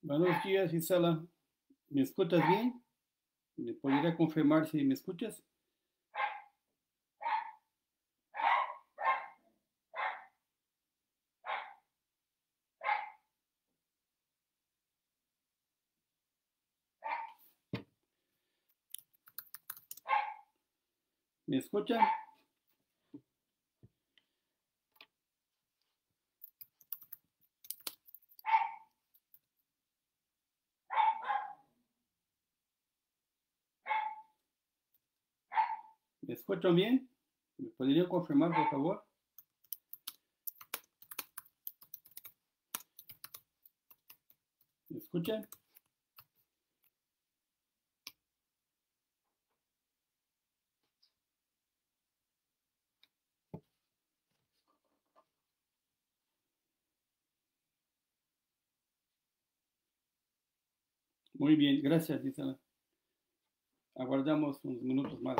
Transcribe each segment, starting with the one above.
Buenos días, Isela. ¿Me escuchas bien? ¿Me podría confirmar si me escuchas? ¿Me escuchan? ¿Me escuchan bien? ¿Me podría confirmar, por favor? ¿Me escuchan? Muy bien, gracias, Isela. Aguardamos unos minutos más.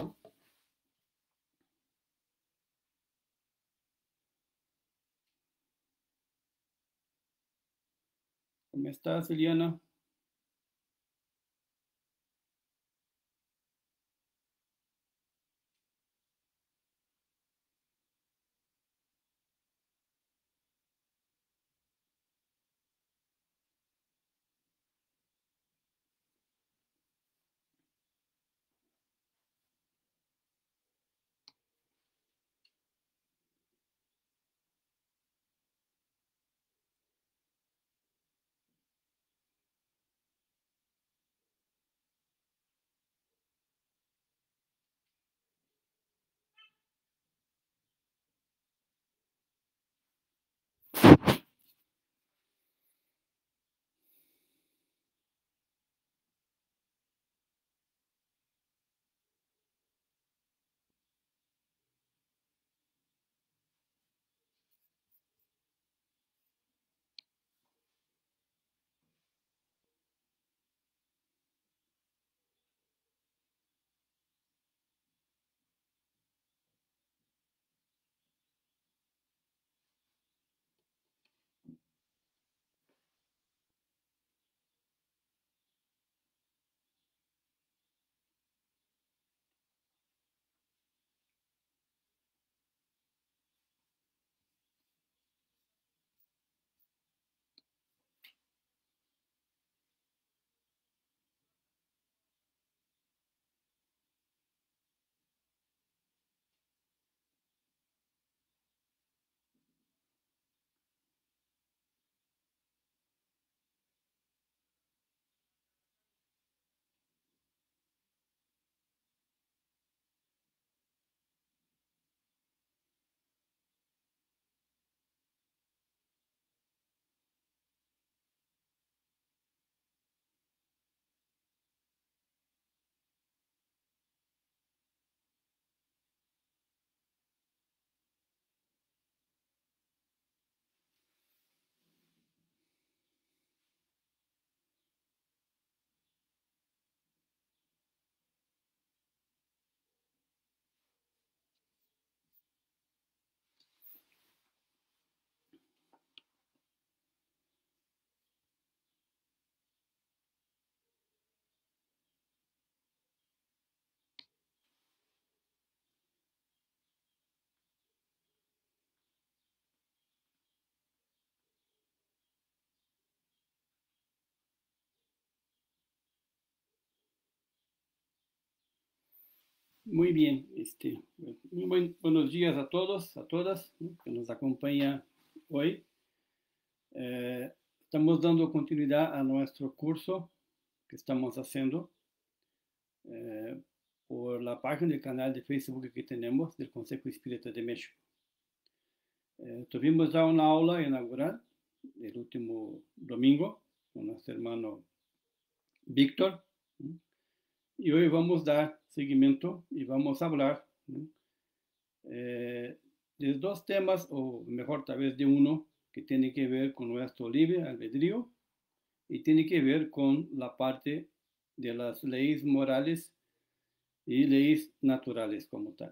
¿Cómo estás, Eliana? Muy bien, buenos días a todos, a todas, ¿no?, que nos acompaña hoy. Estamos dando continuidad a nuestro curso que estamos haciendo eh, por la página del canal de Facebook que tenemos del Consejo Espírita de México. Tuvimos ya una aula inaugural el último domingo con nuestro hermano Víctor, ¿no?, y hoy vamos a dar seguimiento y vamos a hablar, ¿no?, de dos temas, o mejor tal vez de uno, que tiene que ver con nuestro libre albedrío y tiene que ver con la parte de las leyes morales y leyes naturales como tal.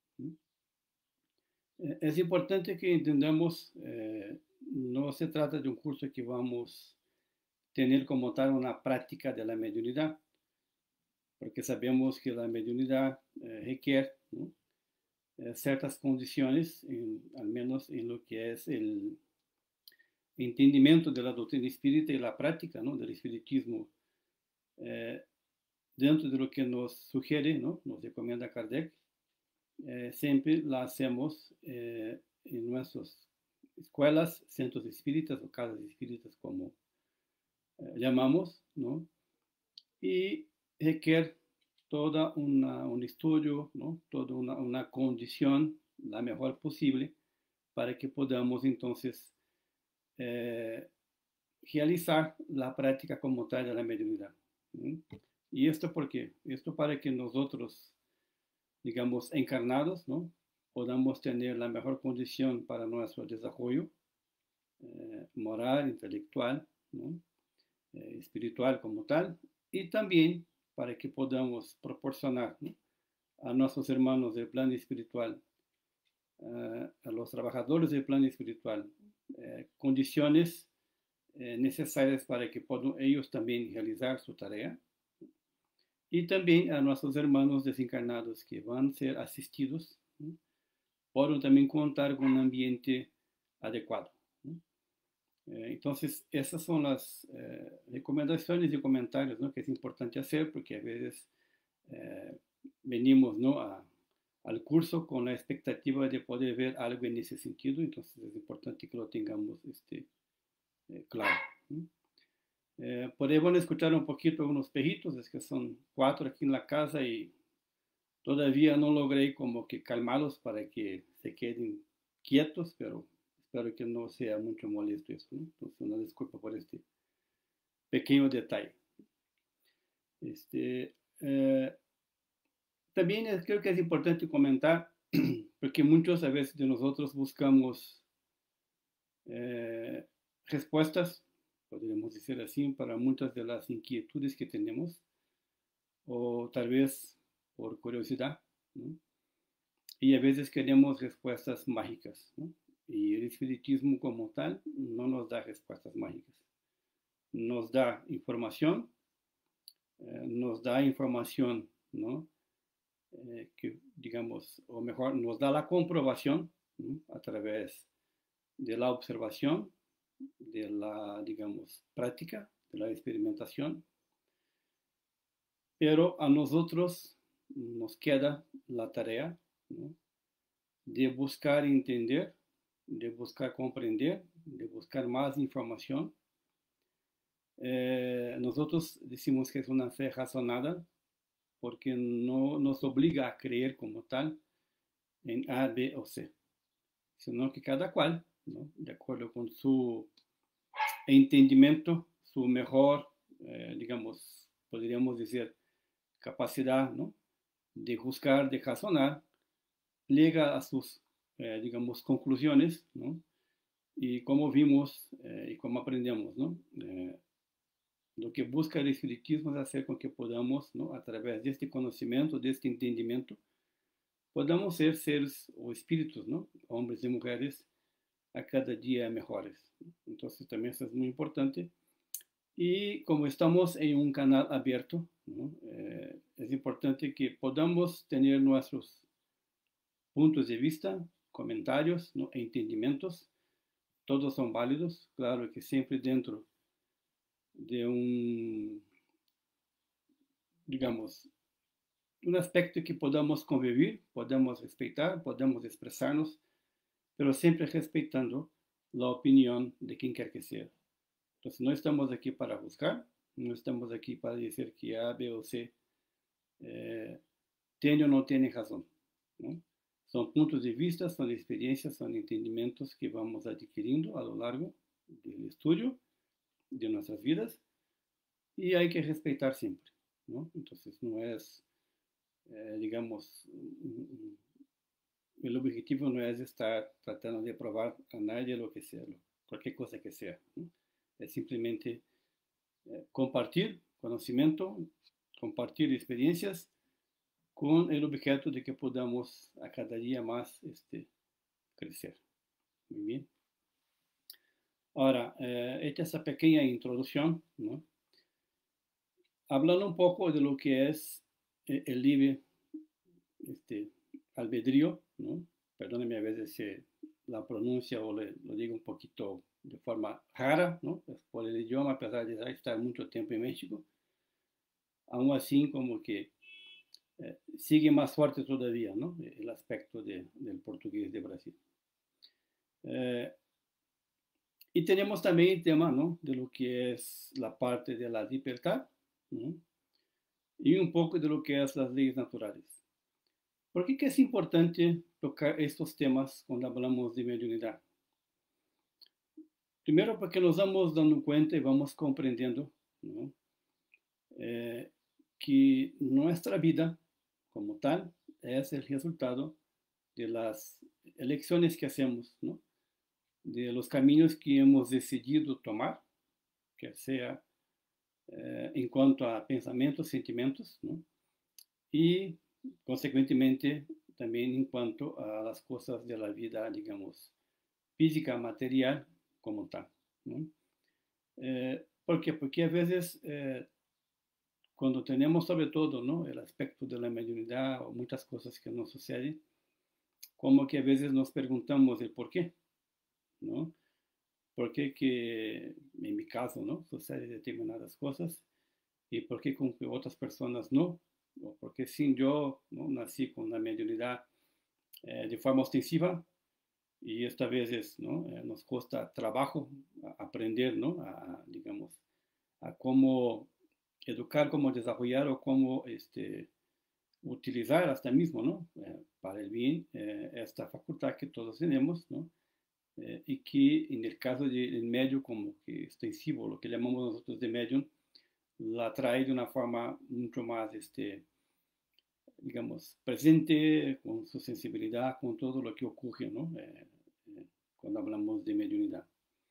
Es importante que entendamos, no se trata de un curso que vamos tener como tal una práctica de la mediunidad, porque sabemos que la mediunidad requiere, ¿no? Ciertas condiciones, al menos en lo que es el entendimiento de la doctrina espírita y la práctica, ¿no? Del espiritismo, dentro de lo que nos sugiere, ¿no? Nos recomienda Kardec, siempre la hacemos en nuestras escuelas, centros espíritas o casas espíritas, como llamamos, ¿no? Y requiere todo un estudio, ¿no? Toda una condición la mejor posible para que podamos entonces realizar la práctica como tal de la mediunidad. ¿Sí? ¿Y esto por qué? Esto para que nosotros, digamos, encarnados, ¿no? Podamos tener la mejor condición para nuestro desarrollo moral, intelectual, ¿no? Espiritual como tal, y también para que podamos proporcionar, ¿no? A nuestros hermanos del plano espiritual, a los trabajadores del plano espiritual, condiciones necesarias para que puedan ellos también realizar su tarea, y también a nuestros hermanos desencarnados que van a ser asistidos, ¿no? Puedan también contar con un ambiente adecuado, ¿no? Entonces, esas son las recomendaciones y comentarios, ¿no? Que es importante hacer, porque a veces venimos, ¿no? Al curso con la expectativa de poder ver algo en ese sentido, entonces es importante que lo tengamos claro, ¿no? Por ahí van a escuchar un poquito unos pejitos, es que son 4 aquí en la casa y todavía no logré como que calmarlos para que se queden quietos, pero espero que no sea mucho molesto eso, ¿no? Entonces, una disculpa por este pequeño detalle. También creo que es importante comentar, porque muchos a veces de nosotros buscamos respuestas, podríamos decir así, para muchas de las inquietudes que tenemos, o tal vez por curiosidad, ¿no? Y a veces queremos respuestas mágicas, ¿no? Y el espiritismo como tal no nos da respuestas mágicas. Nos da información, ¿no? Que digamos, o mejor, nos da la comprobación, ¿no? A través de la observación, de la, digamos, práctica, de la experimentación, pero a nosotros nos queda la tarea, ¿no? De buscar entender, de buscar comprender, de buscar más información. Nosotros decimos que es una fe razonada porque no nos obliga a creer como tal en A, B o C, sino que cada cual, ¿no? De acuerdo con su entendimiento, su mejor, digamos, podríamos decir, capacidad, ¿no? De juzgar, de razonar, llega a sus, digamos, conclusiones, ¿no? Y como vimos y como aprendemos, ¿no? Lo que busca el espiritismo es hacer con que podamos, ¿no? A través de este conocimiento, de este entendimiento, podamos ser seres o espíritus, ¿no? Hombres y mujeres a cada día mejores. Entonces también eso es muy importante. Y como estamos en un canal abierto, ¿no? Es importante que podamos tener nuestros puntos de vista, comentarios, ¿no? E entendimientos. Todos son válidos, claro que siempre dentro de un, digamos, un aspecto que podamos convivir, podamos respetar, podamos expresarnos, pero siempre respetando la opinión de quien quer que sea. Entonces, no estamos aquí para juzgar, no estamos aquí para decir que A, B o C tiene o no tiene razón, ¿no? Son puntos de vista, son experiencias, son entendimientos que vamos adquiriendo a lo largo del estudio de nuestras vidas y hay que respetar siempre, ¿no? Entonces, no es, digamos, el objetivo no es estar tratando de probar a nadie lo que sea, cualquier cosa que sea, ¿no? Es simplemente compartir conocimiento, compartir experiencias con el objeto de que podamos a cada día más crecer. Muy bien. Ahora, hecha esa pequeña introducción, ¿no? Hablando un poco de lo que es el libre este, albedrío, ¿no? Perdónenme a veces la pronuncia o lo digo un poquito de forma rara, ¿no? Pues por el idioma, a pesar de estar mucho tiempo en México, aún así como que sigue más fuerte todavía, ¿no? El aspecto del portugués de Brasil. Eh, y tenemos también el tema, ¿no? De lo que es la parte de la libertad, ¿no? Y un poco de lo que es las leyes naturales. ¿Por qué que es importante tocar estos temas cuando hablamos de mediunidad? Primero porque nos vamos dando cuenta y vamos comprendiendo, ¿no? eh, que nuestra vida como tal es el resultado de las elecciones que hacemos, ¿no? De los caminos que hemos decidido tomar, que sea en cuanto a pensamientos, sentimientos, ¿no? Y consecuentemente también en cuanto a las cosas de la vida, digamos, física, material, como tal, ¿no? ¿Por qué? Porque a veces cuando tenemos sobre todo, ¿no? El aspecto de la mediunidad o muchas cosas que nos suceden, como que a veces nos preguntamos el por qué, ¿no? ¿Por qué que, en mi caso, ¿no? Suceden determinadas cosas y por qué con que otras personas no? O porque sin yo, ¿no? Nací con la mediunidad de forma ostensiva y esta vez, ¿no? Nos cuesta trabajo aprender, ¿no? Digamos, a cómo educar, cómo desarrollar o cómo utilizar hasta mismo, ¿no? Para el bien esta facultad que todos tenemos, ¿no? Y que en el caso del medio como que extensivo, lo que llamamos nosotros de medium, la trae de una forma mucho más, digamos, presente, con su sensibilidad, con todo lo que ocurre, ¿no? Cuando hablamos de mediunidad.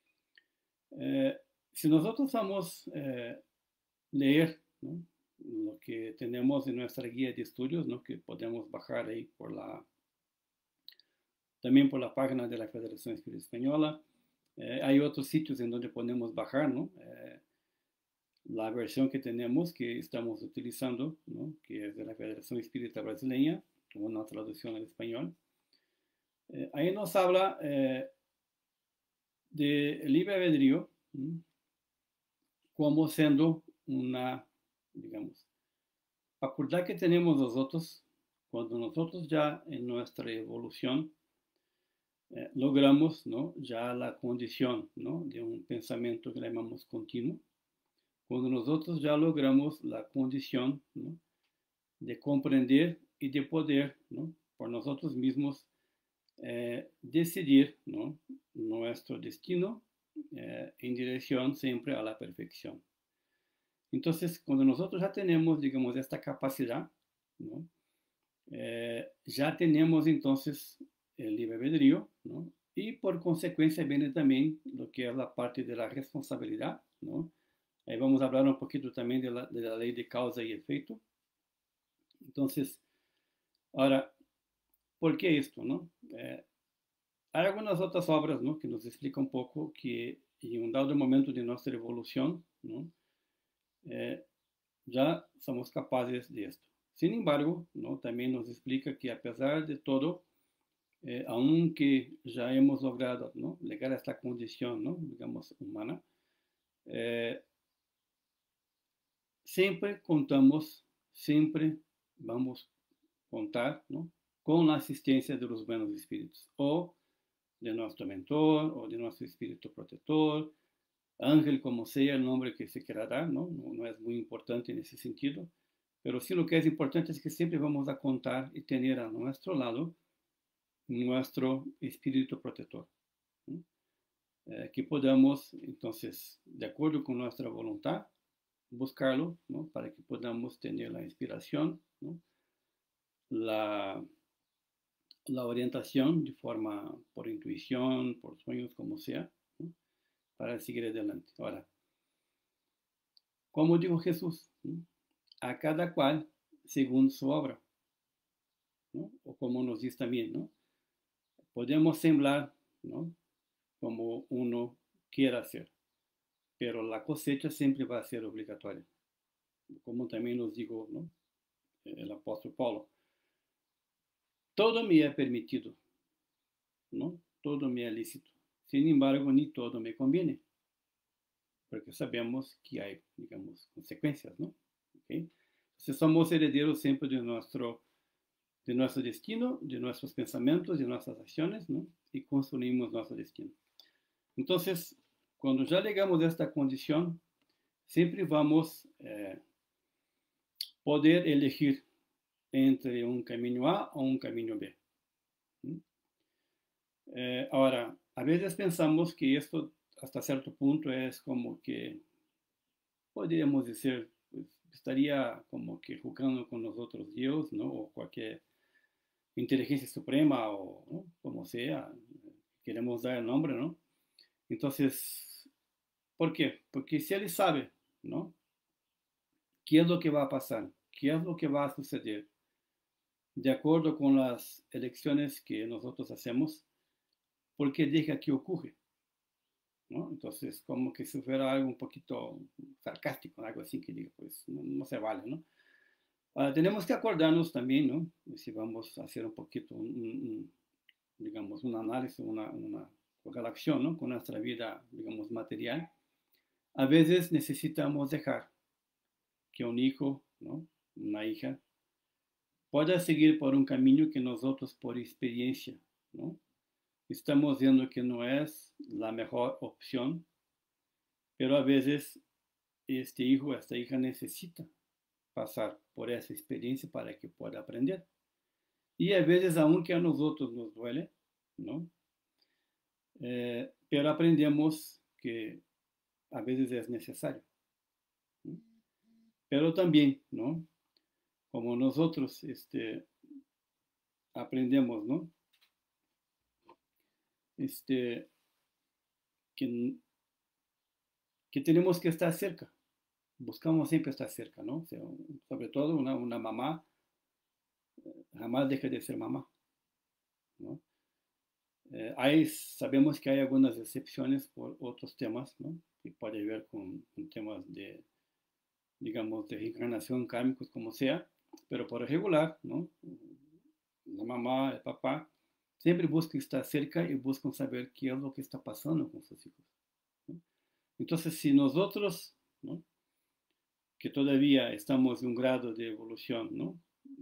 Si nosotros vamos a leer, ¿no? Lo que tenemos en nuestra guía de estudios, ¿no? Que podemos bajar ahí también por la página de la Federación Espírita Española. Hay otros sitios en donde podemos bajar, ¿no? La versión que tenemos, que estamos utilizando, ¿no? Que es de la Federación Espírita Brasileña, una traducción al español. Ahí nos habla de libre albedrío, ¿no? Como siendo una, digamos, facultad que tenemos nosotros cuando nosotros ya en nuestra evolución logramos, ¿no? Ya la condición, ¿no? De un pensamiento que llamamos continuo, cuando nosotros ya logramos la condición, ¿no? De comprender y de poder, ¿no? Por nosotros mismos decidir, ¿no? Nuestro destino en dirección siempre a la perfección. Entonces, cuando nosotros ya tenemos, digamos, esta capacidad, ¿no? Ya tenemos entonces el libre albedrío, ¿no? Y por consecuencia viene también lo que es la parte de la responsabilidad, ¿no? Ahí vamos a hablar un poquito también de la ley de causa y efecto. Entonces, ahora, ¿por qué esto, no? Hay algunas otras obras, ¿no? Que nos explican un poco que en un dado momento de nuestra evolución, ¿no? Ya somos capaces de esto. Sin embargo, ¿no? También nos explica que a pesar de todo, aunque ya hemos logrado, ¿no? Llegar a esta condición, ¿no? Digamos, humana, eh, siempre contamos, siempre vamos a contar, ¿no? Con la asistencia de los buenos espíritus, o de nuestro mentor, o de nuestro espíritu protector, ángel, como sea el nombre que se quiera dar, ¿no? No es muy importante en ese sentido, pero sí lo que es importante es que siempre vamos a contar y tener a nuestro lado nuestro espíritu protector, ¿no? Que podamos, entonces, de acuerdo con nuestra voluntad, buscarlo, ¿no? Para que podamos tener la inspiración, ¿no? la, la orientación de forma por intuición, por sueños, como sea, ¿no? Para seguir adelante. Ahora, como dijo Jesús, ¿no? A cada cual según su obra, ¿no? O como nos dice también, ¿no? Podemos sembrar, ¿no? Como uno quiera hacer, pero la cosecha siempre va a ser obligatoria, como también nos dijo, ¿no?, el apóstol Pablo. Todo me es permitido, ¿no? Todo me es lícito. Sin embargo, ni todo me conviene, porque sabemos que hay, digamos, consecuencias, ¿no? ¿Okay? Entonces somos herederos siempre de nuestro destino, de nuestros pensamientos, de nuestras acciones, ¿no? Y construimos nuestro destino. Entonces, cuando ya llegamos a esta condición, siempre vamos a poder elegir entre un camino A o un camino B. Ahora, a veces pensamos que esto hasta cierto punto es como que, podríamos decir, pues, estaría como que jugando con nosotros Dios, ¿no? O cualquier inteligencia suprema o, ¿no?, como sea, queremos dar el nombre, ¿no? Entonces, ¿por qué? Porque si Él sabe, ¿no?, qué es lo que va a pasar, qué es lo que va a suceder, de acuerdo con las elecciones que nosotros hacemos, ¿por qué deja que ocurra? ¿No? Entonces, como que si fuera algo un poquito sarcástico, algo así que digo, pues no se vale, ¿no? Tenemos que acordarnos también, ¿no? Si vamos a hacer un poquito, digamos, un análisis, una correlación, ¿no?, con nuestra vida, digamos, material. A veces necesitamos dejar que un hijo, ¿no?, una hija, pueda seguir por un camino que nosotros, por experiencia, ¿no?, estamos viendo que no es la mejor opción, pero a veces este hijo, esta hija necesita pasar por esa experiencia para que pueda aprender. Y a veces, aunque a nosotros nos duele, ¿no?, pero aprendemos que a veces es necesario, ¿no? Pero también, ¿no?, como nosotros aprendemos, ¿no?, que, que tenemos que estar cerca, buscamos siempre estar cerca, ¿no? O sea, sobre todo una mamá jamás deja de ser mamá, ¿no? Sabemos que hay algunas excepciones por otros temas, ¿no?, que puede ver con temas de, digamos, de reencarnación, kármicos, como sea, pero por regular, ¿no?, la mamá, el papá, siempre buscan estar cerca y buscan saber qué es lo que está pasando con sus hijos, ¿no? Entonces, si nosotros, ¿no?, que todavía estamos en un grado de evolución, ¿no?,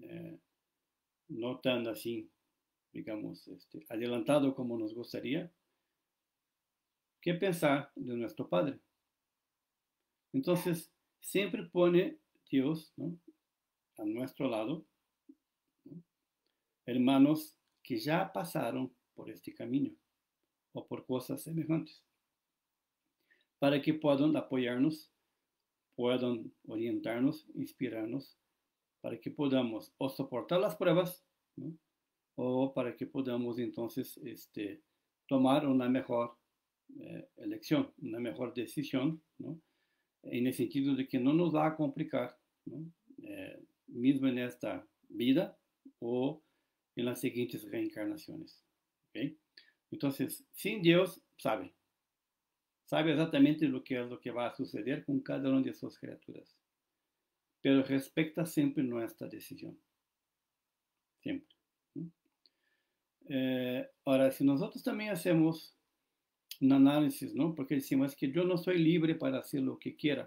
no tan así, digamos, adelantado como nos gustaría, ¿qué pensar de nuestro Padre? Entonces, siempre pone Dios, ¿no?, a nuestro lado, ¿no?, hermanos que ya pasaron por este camino o por cosas semejantes, para que puedan apoyarnos, puedan orientarnos, inspirarnos, para que podamos o soportar las pruebas, ¿no?, o para que podamos entonces tomar una mejor elección, una mejor decisión, ¿no?, en el sentido de que no nos va a complicar, ¿no?, mismo en esta vida o en las siguientes reencarnaciones. ¿Okay? Entonces, sin Dios sabe exactamente lo que es lo que va a suceder con cada una de sus criaturas, pero respeta siempre nuestra decisión, siempre, ¿no? Ahora, si nosotros también hacemos un análisis, ¿no?, porque decimos que yo no soy libre para hacer lo que quiera,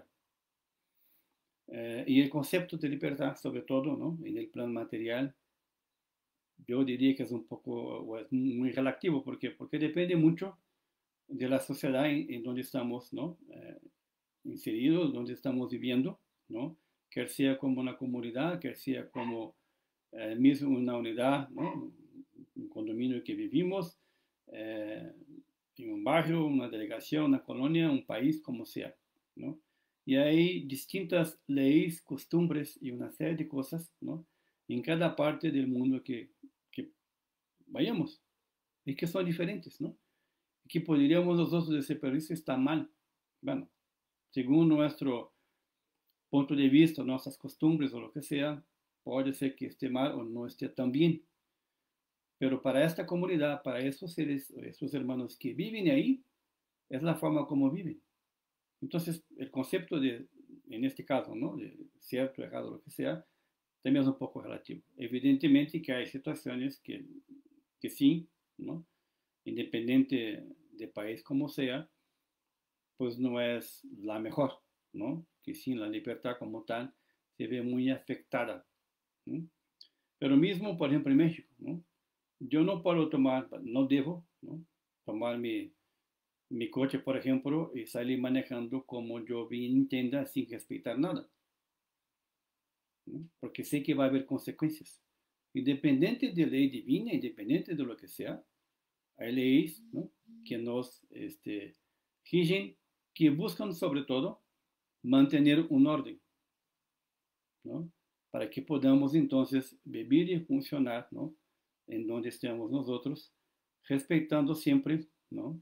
y el concepto de libertad, sobre todo, ¿no?, en el plan material, yo diría que es un poco, o es muy relativo, ¿por qué? Porque depende mucho de la sociedad en donde estamos, ¿no?, inseridos, donde estamos viviendo, ¿no?, que sea como una comunidad, que sea como mismo una unidad, ¿no?, un condominio que vivimos, en un barrio, una delegación, una colonia, un país, como sea, ¿no? Y hay distintas leyes, costumbres y una serie de cosas, ¿no?, en cada parte del mundo que vayamos, y que son diferentes, ¿no? Y que podríamos nosotros decir, pero eso está mal. Bueno, según nuestro punto de vista, nuestras costumbres o lo que sea, puede ser que esté mal o no esté tan bien. Pero para esta comunidad, para esos seres, esos hermanos que viven ahí, es la forma como viven. Entonces, el concepto de, en este caso, ¿no? De cierto, errado, lo que sea, también es un poco relativo. Evidentemente que hay situaciones que sí, ¿no? Independiente de país como sea, pues no es la mejor, ¿no? Que sin la libertad como tal se ve muy afectada, ¿no? Pero mismo, por ejemplo, en México, ¿no? Yo no puedo tomar, no debo, ¿no? Tomar mi coche, por ejemplo, y salir manejando como yo vi en tienda sin respetar nada, ¿no? Porque sé que va a haber consecuencias. Independiente de ley divina, independiente de lo que sea, hay leyes, ¿no? Que nos rigen, que buscan sobre todo mantener un orden, ¿no? Para que podamos entonces vivir y funcionar, ¿no? En donde estemos nosotros, respetando siempre, ¿no?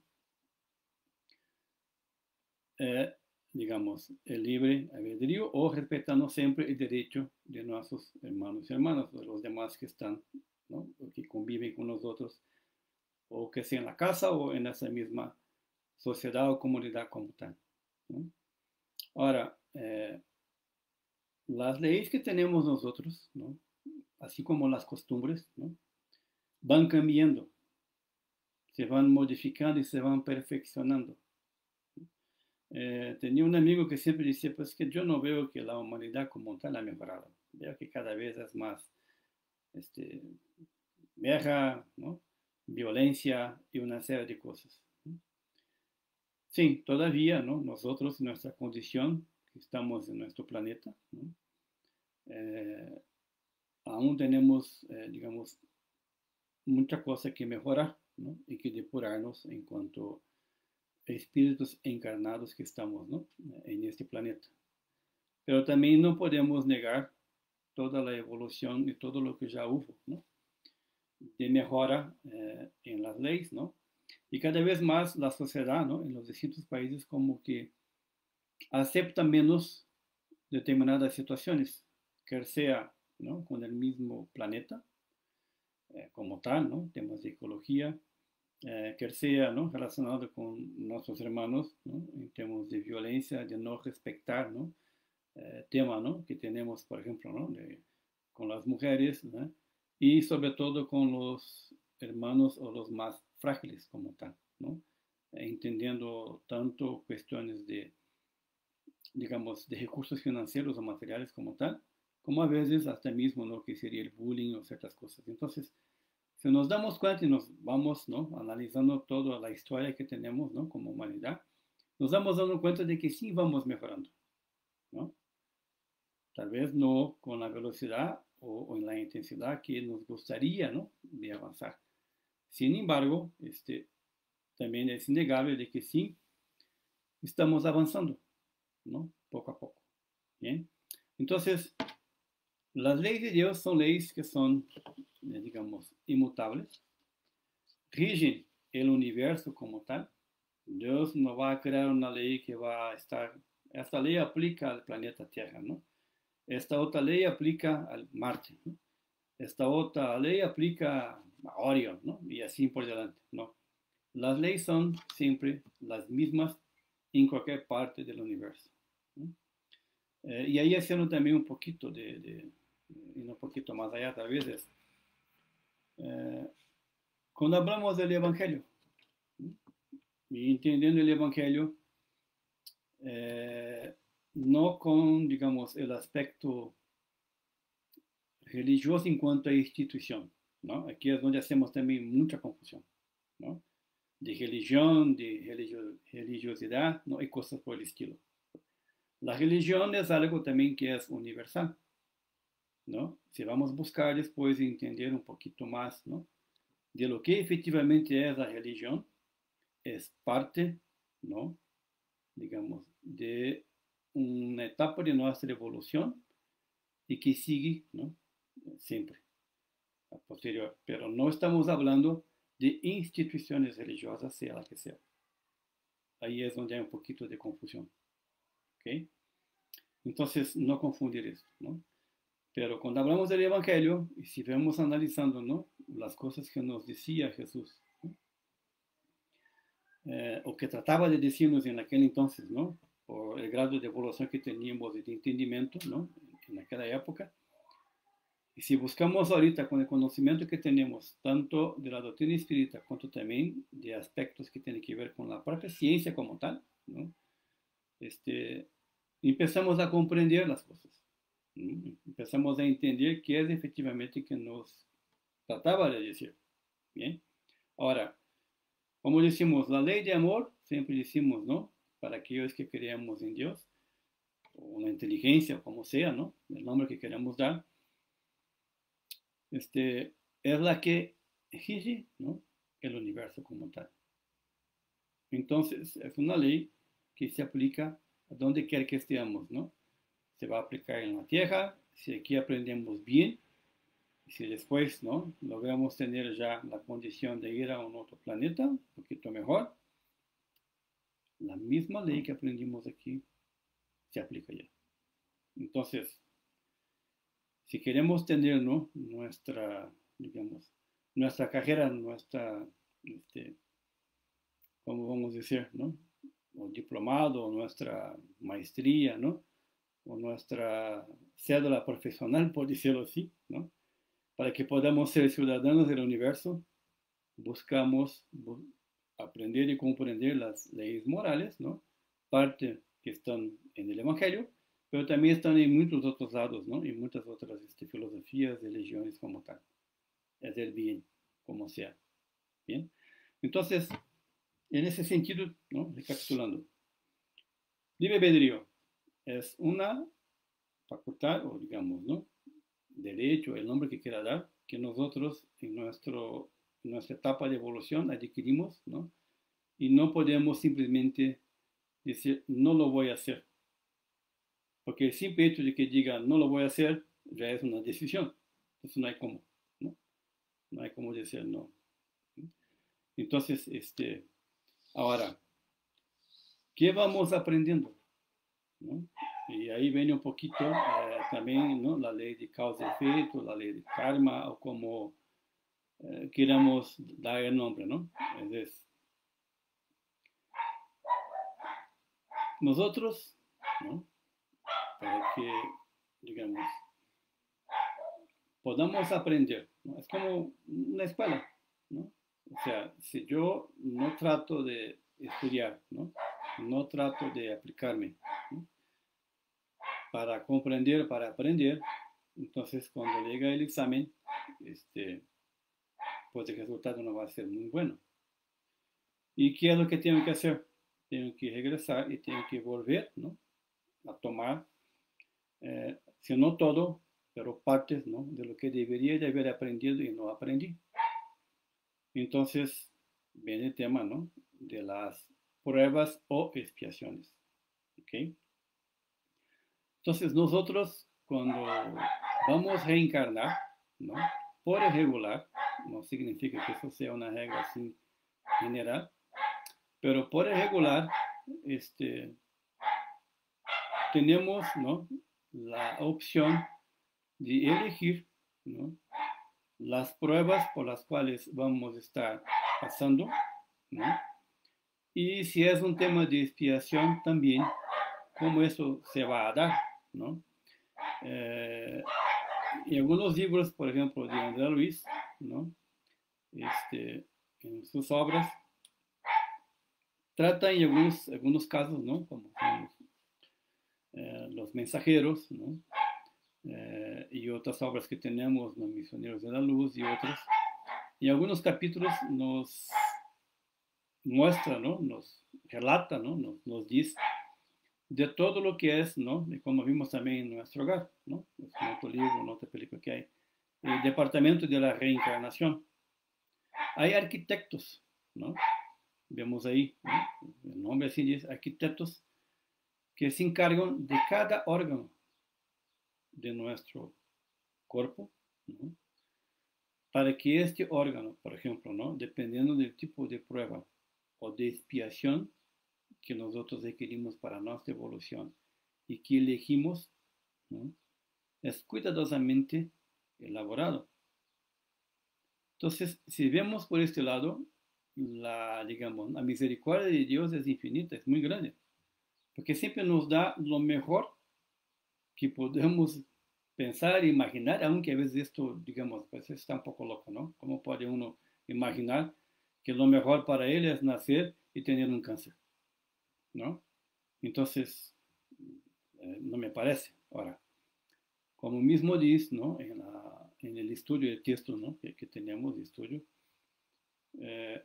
Eh, digamos, el libre albedrío o respetando siempre el derecho de nuestros hermanos y hermanas, de los demás que están, ¿no? O que conviven con nosotros, o que sea en la casa o en esa misma sociedad o comunidad como tal, ¿no? Ahora, las leyes que tenemos nosotros, ¿no? Así como las costumbres, ¿no? Van cambiando, se van modificando y se van perfeccionando. Tenía un amigo que siempre decía, pues que yo no veo que la humanidad como tal ha mejorado. Veo que cada vez es más este, guerra, ¿no? Violencia y una serie de cosas, ¿no? Sí, todavía, ¿no? Nosotros, nuestra condición, que estamos en nuestro planeta, ¿no? Eh, aún tenemos, digamos, mucha cosa que mejorar, ¿no? Y que depurarnos en cuanto a espíritus encarnados que estamos, ¿no? En este planeta. Pero también no podemos negar toda la evolución y todo lo que ya hubo, ¿no? De mejora en las leyes, ¿no? Y cada vez más la sociedad, ¿no? En los distintos países como que acepta menos determinadas situaciones, que sea, ¿no? Con el mismo planeta como tal, ¿no? Temas de ecología, que sea, ¿no? Relacionado con nuestros hermanos, ¿no? En temas de violencia, de no respetar, ¿no? Tema, ¿no? Que tenemos, por ejemplo, ¿no? Con las mujeres, ¿no? Y sobre todo con los hermanos o los más frágiles como tal, ¿no? Entendiendo tanto cuestiones de, digamos, de recursos financieros o materiales como tal, como a veces hasta mismo lo que sería el bullying o ciertas cosas. Entonces, si nos damos cuenta y nos vamos, ¿no? Analizando toda la historia que tenemos, ¿no? Como humanidad, nos damos dando cuenta de que sí vamos mejorando, ¿no? Tal vez no con la velocidad o en la intensidad que nos gustaría, ¿no? De avanzar. Sin embargo, también es innegable de que sí estamos avanzando, ¿no? Poco a poco. Bien. Entonces, las leyes de Dios son leyes que son, digamos, inmutables, rigen el universo como tal. Dios no va a crear una ley que va a estar, esta ley aplica al planeta Tierra, ¿no? Esta otra ley aplica al Marte, ¿no? Esta otra ley aplica a Orión, ¿no? Y así por delante, ¿no? Las leyes son siempre las mismas en cualquier parte del universo, ¿no? Y ahí haciendo también un poquito y un poquito más allá tal vez es, eh, cuando hablamos del Evangelio, ¿no? Y entendiendo el Evangelio, eh, no con, digamos, el aspecto religioso en cuanto a institución, ¿no? Aquí es donde hacemos también mucha confusión, ¿no? De religión, de religiosidad, ¿no? Y cosas por el estilo. La religión es algo también que es universal, ¿no? Si vamos a buscar después entender un poquito más, ¿no? De lo que efectivamente es la religión, es parte, ¿no? Digamos, de una etapa de nuestra evolución y que sigue, ¿no? Siempre, a posterior. Pero no estamos hablando de instituciones religiosas, sea la que sea. Ahí es donde hay un poquito de confusión, ¿ok? Entonces, no confundir esto, ¿no? Pero cuando hablamos del Evangelio, y si vemos analizando, ¿no? Las cosas que nos decía Jesús, ¿no? o que trataba de decirnos en aquel entonces, ¿no? Por el grado de evolución que teníamos de entendimiento, ¿no? En aquella época. Y si buscamos ahorita con el conocimiento que tenemos, tanto de la doctrina espírita, cuanto también de aspectos que tienen que ver con la propia ciencia como tal, ¿no? Empezamos a comprender las cosas, ¿no? Empezamos a entender qué es efectivamente que nos trataba de decir, ¿bien? Ahora, como decimos, la ley de amor, siempre decimos, ¿no? Para aquellos que creemos en Dios, o la inteligencia, o como sea, ¿no? El nombre que queramos dar, es la que rige, ¿no? El universo como tal. Entonces, es una ley que se aplica a donde quiera que estemos, ¿no? Se va a aplicar en la Tierra, si aquí aprendemos bien, y si después, ¿no? Logramos tener ya la condición de ir a un otro planeta, un poquito mejor, la misma ley que aprendimos aquí se aplica ya. Entonces, si queremos tener, ¿no? Nuestra, digamos, nuestra carrera, nuestra, ¿cómo vamos a decir, ¿no? O diplomado, o nuestra maestría, ¿no? O nuestra cédula profesional, por decirlo así, ¿no? Para que podamos ser ciudadanos del universo, buscamos aprender y comprender las leyes morales, ¿no? Parte que están en el Evangelio, pero también están en muchos otros lados, ¿no? En muchas otras filosofías, religiones como tal. Es el bien, como sea. Bien. Entonces, en ese sentido, ¿no? Recapitulando, libre albedrío es una facultad, o digamos, ¿no? Derecho, el nombre que quiera dar, que nosotros en nuestra etapa de evolución adquirimos, ¿no? Y no podemos simplemente decir, no lo voy a hacer. Porque el simple hecho de que diga, no lo voy a hacer, ya es una decisión. Entonces no hay cómo, ¿no? No hay cómo decir no. Entonces, ahora, ¿qué vamos aprendiendo? ¿No? Y ahí viene un poquito también, ¿no? La ley de causa y efecto, la ley de karma, o como queramos dar el nombre, ¿no? Es decir, nosotros, ¿no? Para que, digamos, podamos aprender, ¿no? Es como una escuela, ¿no? O sea, si yo no trato de estudiar, ¿no? No trato de aplicarme, ¿no? Para comprender, para aprender, entonces cuando llega el examen, pues el resultado no va a ser muy bueno. ¿Y qué es lo que tengo que hacer? Tengo que regresar y tengo que volver, ¿no? A tomar, si no todo, pero partes, ¿no? De lo que debería de haber aprendido y no aprendí. Entonces, viene el tema, ¿no? De las pruebas o expiaciones. ¿Ok? Entonces, nosotros, cuando vamos a reencarnar, ¿no? Por el regular, no significa que eso sea una regla así general, pero por el regular, tenemos, ¿no? La opción de elegir, ¿no? Las pruebas por las cuales vamos a estar pasando, ¿no? Y si es un tema de expiación también, cómo eso se va a dar, ¿no? En algunos libros, por ejemplo, de André Luis, ¿no? En sus obras, trata en algunos casos, ¿no? Como son los mensajeros, ¿no? Y otras obras que tenemos, los misioneros de la luz y otros. Y algunos capítulos nos muestra, ¿no? Nos relata, ¿no? Nos dice de todo lo que es, ¿no? Y como vimos también en nuestro hogar, ¿no? Es un otro libro, una otra película que hay. El Departamento de la Reencarnación. Hay arquitectos, ¿no? Vemos ahí, ¿no? El nombre así dice, arquitectos que se encargan de cada órgano de nuestro cuerpo, ¿no? Para que este órgano, por ejemplo, ¿no? Dependiendo del tipo de prueba o de expiación que nosotros requerimos para nuestra evolución y que elegimos, ¿no? Es cuidadosamente elaborado. Entonces, si vemos por este lado, digamos, la misericordia de Dios es infinita, es muy grande, porque siempre nos da lo mejor que podemos pensar e imaginar, aunque a veces esto, digamos, pues está un poco loco, ¿no? ¿Cómo puede uno imaginar que lo mejor para él es nacer y tener un cáncer, ¿no? Entonces, no me parece. Ahora, como mismo dice, ¿no? En el estudio de texto, ¿no? Que tenemos de estudio, eh,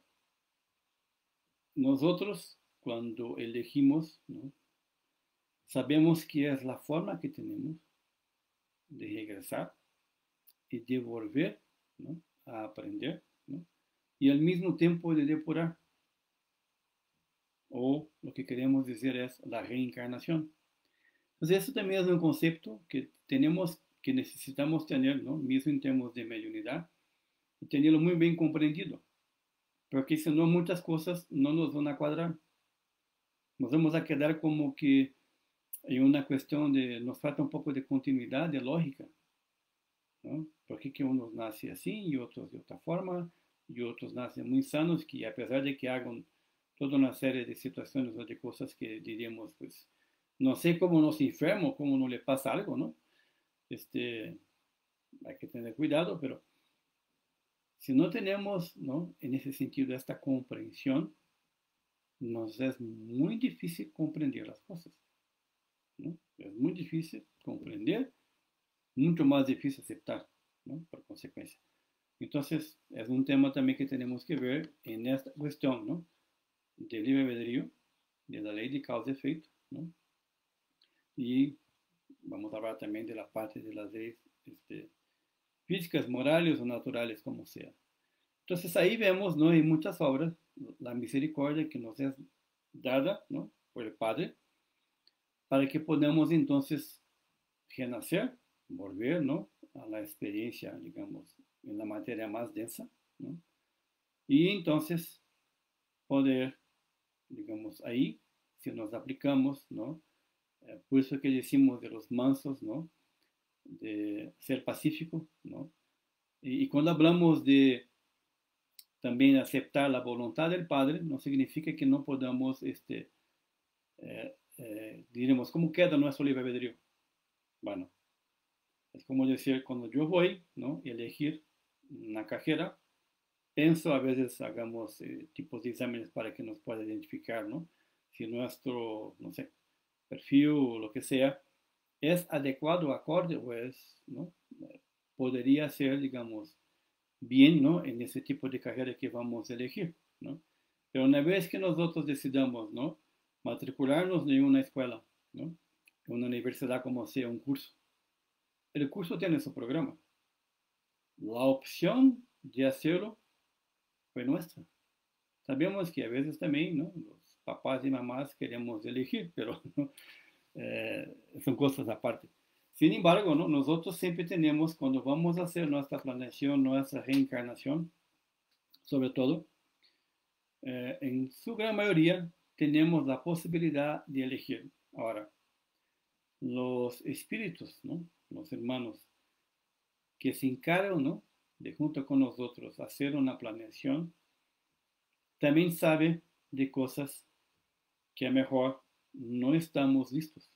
nosotros cuando elegimos, ¿no? Sabemos que es la forma que tenemos de regresar y de volver, ¿no? A aprender, ¿no? Y al mismo tiempo de depurar, o lo que queremos decir es la reencarnación. Entonces, eso también es un concepto que tenemos, que necesitamos tener, ¿no? Mismo en términos de mediunidad, y tenerlo muy bien comprendido, porque si no, muchas cosas no nos van a cuadrar. Nos vamos a quedar como que hay una cuestión de, nos falta un poco de continuidad, de lógica, ¿no? ¿Por qué que unos nacen así y otros de otra forma? Y otros nacen muy sanos, que a pesar de que hagan toda una serie de situaciones o de cosas que diríamos, pues, no sé cómo nos enfermo, cómo no le pasa algo, ¿no? Hay que tener cuidado, pero si no tenemos, ¿no? En ese sentido, esta comprensión, nos es muy difícil comprender las cosas, ¿no? Es muy difícil comprender, mucho más difícil aceptar, ¿no? Por consecuencia. Entonces, es un tema también que tenemos que ver en esta cuestión, ¿no? Del libre albedrío, de la ley de causa y efecto, ¿no? Y vamos a hablar también de la parte de las leyes físicas, morales o naturales, como sea. Entonces ahí vemos, ¿no? En muchas obras, la misericordia que nos es dada, ¿no? Por el Padre, para que podamos entonces renacer, volver, ¿no? A la experiencia, digamos, en la materia más densa, ¿no? Y entonces poder, digamos, ahí, si nos aplicamos, ¿no? Por eso que decimos de los mansos, ¿no? De ser pacífico, ¿no? Y cuando hablamos de también aceptar la voluntad del Padre, no significa que no podamos, diremos, ¿cómo queda nuestro libre albedrío? Bueno, es como decir, cuando yo voy, ¿no? Y elegir una cajera, pienso, a veces hagamos tipos de exámenes para que nos pueda identificar, ¿no? Si nuestro, no sé, perfil o lo que sea es adecuado, acorde o es, ¿no? Podría ser, digamos, bien, ¿no? En ese tipo de carrera que vamos a elegir, ¿no? Pero una vez que nosotros decidamos, ¿no? Matricularnos en una escuela, ¿no? En una universidad como sea un curso. El curso tiene su programa. La opción de hacerlo fue nuestra. Sabemos que a veces también, ¿no? Los papás y mamás queremos elegir, pero ¿no? Son cosas aparte. Sin embargo, ¿no? Nosotros siempre tenemos, cuando vamos a hacer nuestra planeación, nuestra reencarnación, sobre todo, en su gran mayoría tenemos la posibilidad de elegir. Ahora, los espíritus, ¿no? Los hermanos que se encargan, ¿no? De junto con nosotros hacer una planeación, también sabe de cosas que a mejor no estamos listos.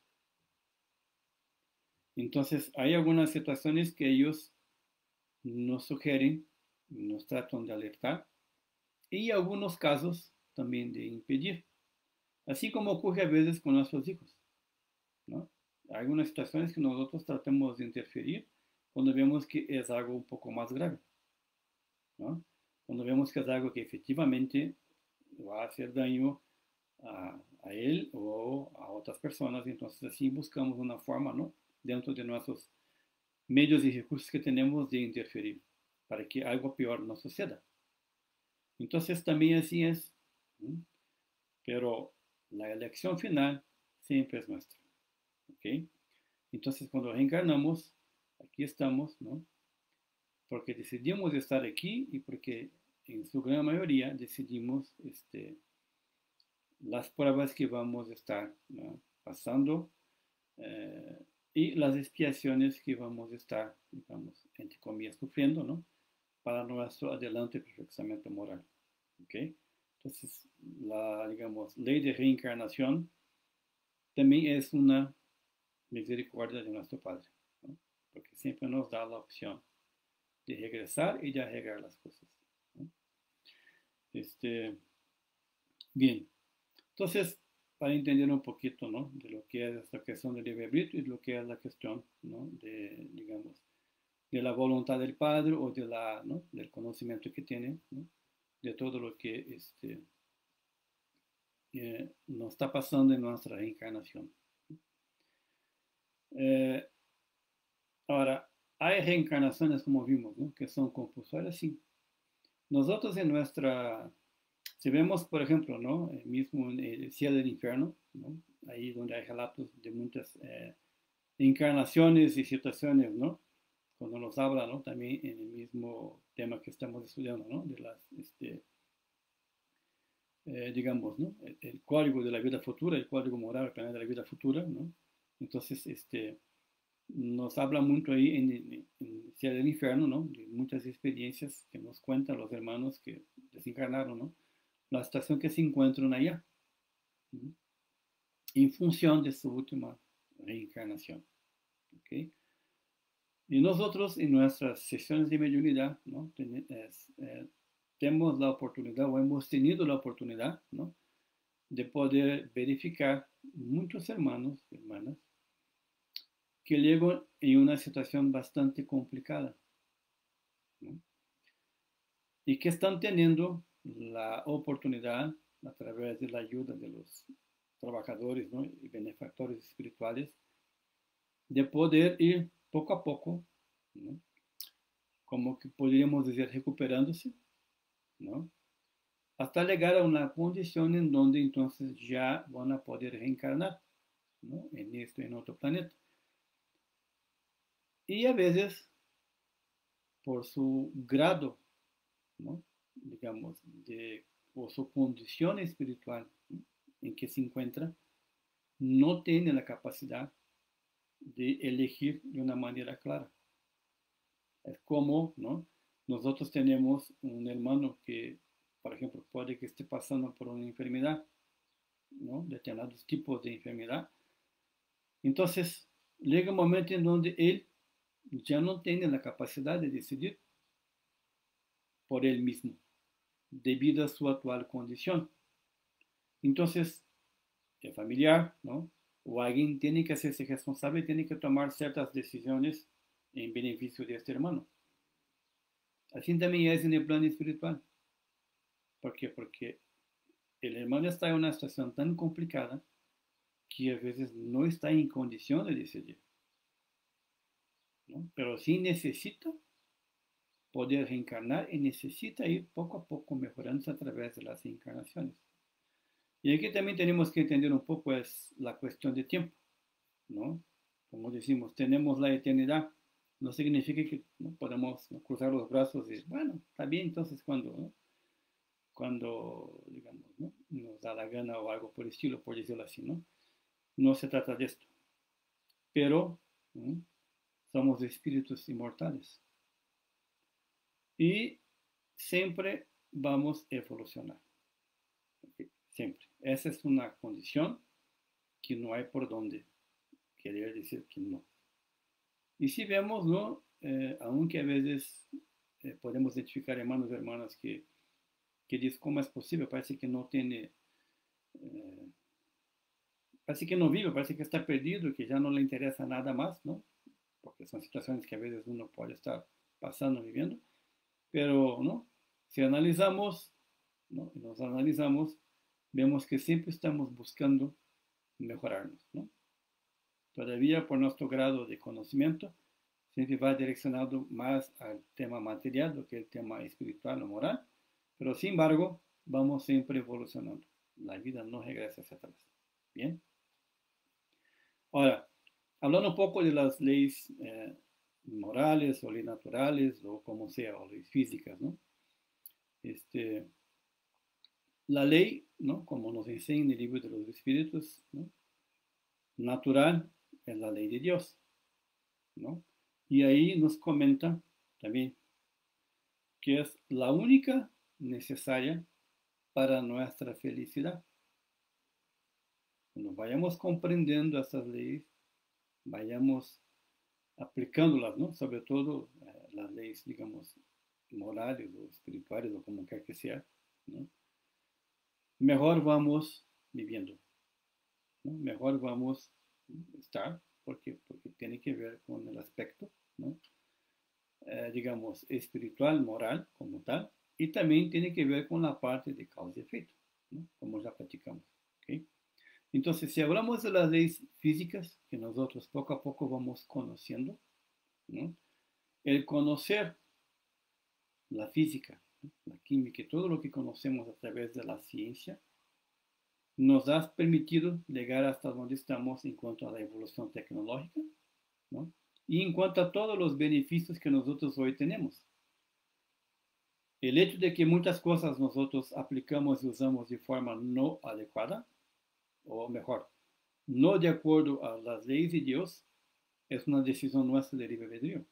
Entonces, hay algunas situaciones que ellos nos sugieren, nos tratan de alertar, y algunos casos también de impedir, así como ocurre a veces con nuestros hijos, ¿no? Hay algunas situaciones que nosotros tratamos de interferir cuando vemos que es algo un poco más grave, ¿no? Cuando vemos que es algo que efectivamente va a hacer daño a él o a otras personas, entonces así buscamos una forma, ¿no? Dentro de nuestros medios y recursos que tenemos de interferir para que algo peor no suceda. Entonces también así es, ¿no? Pero la elección final siempre es nuestra, ¿ok? Entonces cuando reencarnamos, aquí estamos, ¿no? Porque decidimos estar aquí y porque en su gran mayoría decidimos las pruebas que vamos a estar, ¿no? Pasando eh, y las expiaciones que vamos a estar, digamos, entre comillas, sufriendo, ¿no? Para nuestro adelante perfectamente moral, ¿ok? Entonces, la, digamos, ley de reencarnación también es una misericordia de nuestro Padre, ¿no? Porque siempre nos da la opción de regresar y de arreglar las cosas, ¿no? Bien, entonces, para entender un poquito, ¿no?, de lo que es esta cuestión del libre-arbitrio y lo que es la cuestión, ¿no?, de, digamos, de la voluntad del Padre o de la, ¿no?, del conocimiento que tiene, ¿no?, de todo lo que nos está pasando en nuestra reencarnación. Eh, Ahora, hay reencarnaciones, como vimos, ¿no?, que son compulsorias, sí. Nosotros en nuestra, si vemos, por ejemplo, ¿no?, mismo en el cielo y el infierno, ¿no?, ahí donde hay relatos de muchas encarnaciones y situaciones, ¿no?, cuando nos habla, ¿no?, también en el mismo tema que estamos estudiando, ¿no?, de las, digamos, ¿no?, el código de la vida futura, el código moral de la vida futura, ¿no? Entonces, nos habla mucho ahí en el cielo del infierno, ¿no?, de muchas experiencias que nos cuentan los hermanos que desencarnaron, ¿no?, la situación que se encuentran allá, ¿no?, en función de su última reencarnación, ¿ok? Y nosotros en nuestras sesiones de mediunidad, ¿no?, tenemos la oportunidad o hemos tenido la oportunidad, ¿no?, de poder verificar muchos hermanos y hermanas que llegan en una situación bastante complicada, ¿no?, y que están teniendo la oportunidad, a través de la ayuda de los trabajadores, ¿no?, y benefactores espirituales, de poder ir poco a poco, ¿no?, como que podríamos decir recuperándose, ¿no?, hasta llegar a una condición en donde entonces ya van a poder reencarnar, ¿no?, en otro planeta. Y a veces, por su grado, ¿no?, digamos, o su condición espiritual, ¿no?, en que se encuentra, no tiene la capacidad de elegir de una manera clara. Es como, ¿no?, nosotros tenemos un hermano que, por ejemplo, puede que esté pasando por una enfermedad, ¿no?, determinados tipos de enfermedad. Entonces, llega un momento en donde él ya no tiene la capacidad de decidir por él mismo, debido a su actual condición. Entonces, el familiar, ¿no?, o alguien tiene que hacerse responsable, tiene que tomar ciertas decisiones en beneficio de este hermano. Así también es en el plano espiritual. ¿Por qué? Porque el hermano está en una situación tan complicada que a veces no está en condición de decidir, ¿no?, pero sí necesita poder reencarnar y necesita ir poco a poco mejorando a través de las encarnaciones. Y aquí también tenemos que entender un poco es la cuestión de tiempo, ¿no? Como decimos, tenemos la eternidad. No significa que no podemos cruzar los brazos y, bueno, está bien, entonces cuando, ¿no?, cuando, digamos, ¿no?, nos da la gana o algo por el estilo, por decirlo así, ¿no? No se trata de esto. Pero, ¿no?, somos espíritus inmortales. Y siempre vamos a evolucionar. ¿Okay? Siempre. Esa es una condición que no hay por donde querer decir que no. Y si vemos, ¿no?, aunque a veces podemos identificar hermanos y hermanas que dicen, ¿cómo es posible? Parece que no tiene, parece que no vive, parece que está perdido, que ya no le interesa nada más, ¿no? Porque son situaciones que a veces uno puede estar pasando, viviendo. Pero, ¿no?, si analizamos, ¿no?, y nos analizamos, vemos que siempre estamos buscando mejorarnos, ¿no? Todavía por nuestro grado de conocimiento, siempre va direccionado más al tema material do que el tema espiritual o moral, pero sin embargo, vamos siempre evolucionando. La vida no regresa hacia atrás. Bien. Ahora, hablando un poco de las leyes morales o leyes naturales o como sea, o leyes físicas, ¿no? La ley, ¿no?, como nos enseña en el libro de los espíritus, ¿no?, natural es la ley de Dios, ¿no? Y ahí nos comenta también que es la única necesaria para nuestra felicidad. Cuando vayamos comprendiendo estas leyes, vayamos aplicándolas, ¿no? Sobre todo las leyes, digamos, morales o espirituales o como quiera que sea, ¿no? Mejor vamos viviendo, ¿no? Mejor vamos a estar, porque tiene que ver con el aspecto, ¿no? Digamos, espiritual, moral, como tal, y también tiene que ver con la parte de causa y efecto, ¿no? Como ya platicamos, ¿ok? Entonces, si hablamos de las leyes físicas que nosotros poco a poco vamos conociendo, ¿no? El conocer la física, ¿no? La química y todo lo que conocemos a través de la ciencia, nos ha permitido llegar hasta donde estamos en cuanto a la evolución tecnológica, ¿no? Y en cuanto a todos los beneficios que nosotros hoy tenemos. El hecho de que muchas cosas nosotros aplicamos y usamos de forma no adecuada, o mejor, no de acuerdo a las leyes de Dios, es una decisión nuestra de libre albedrío,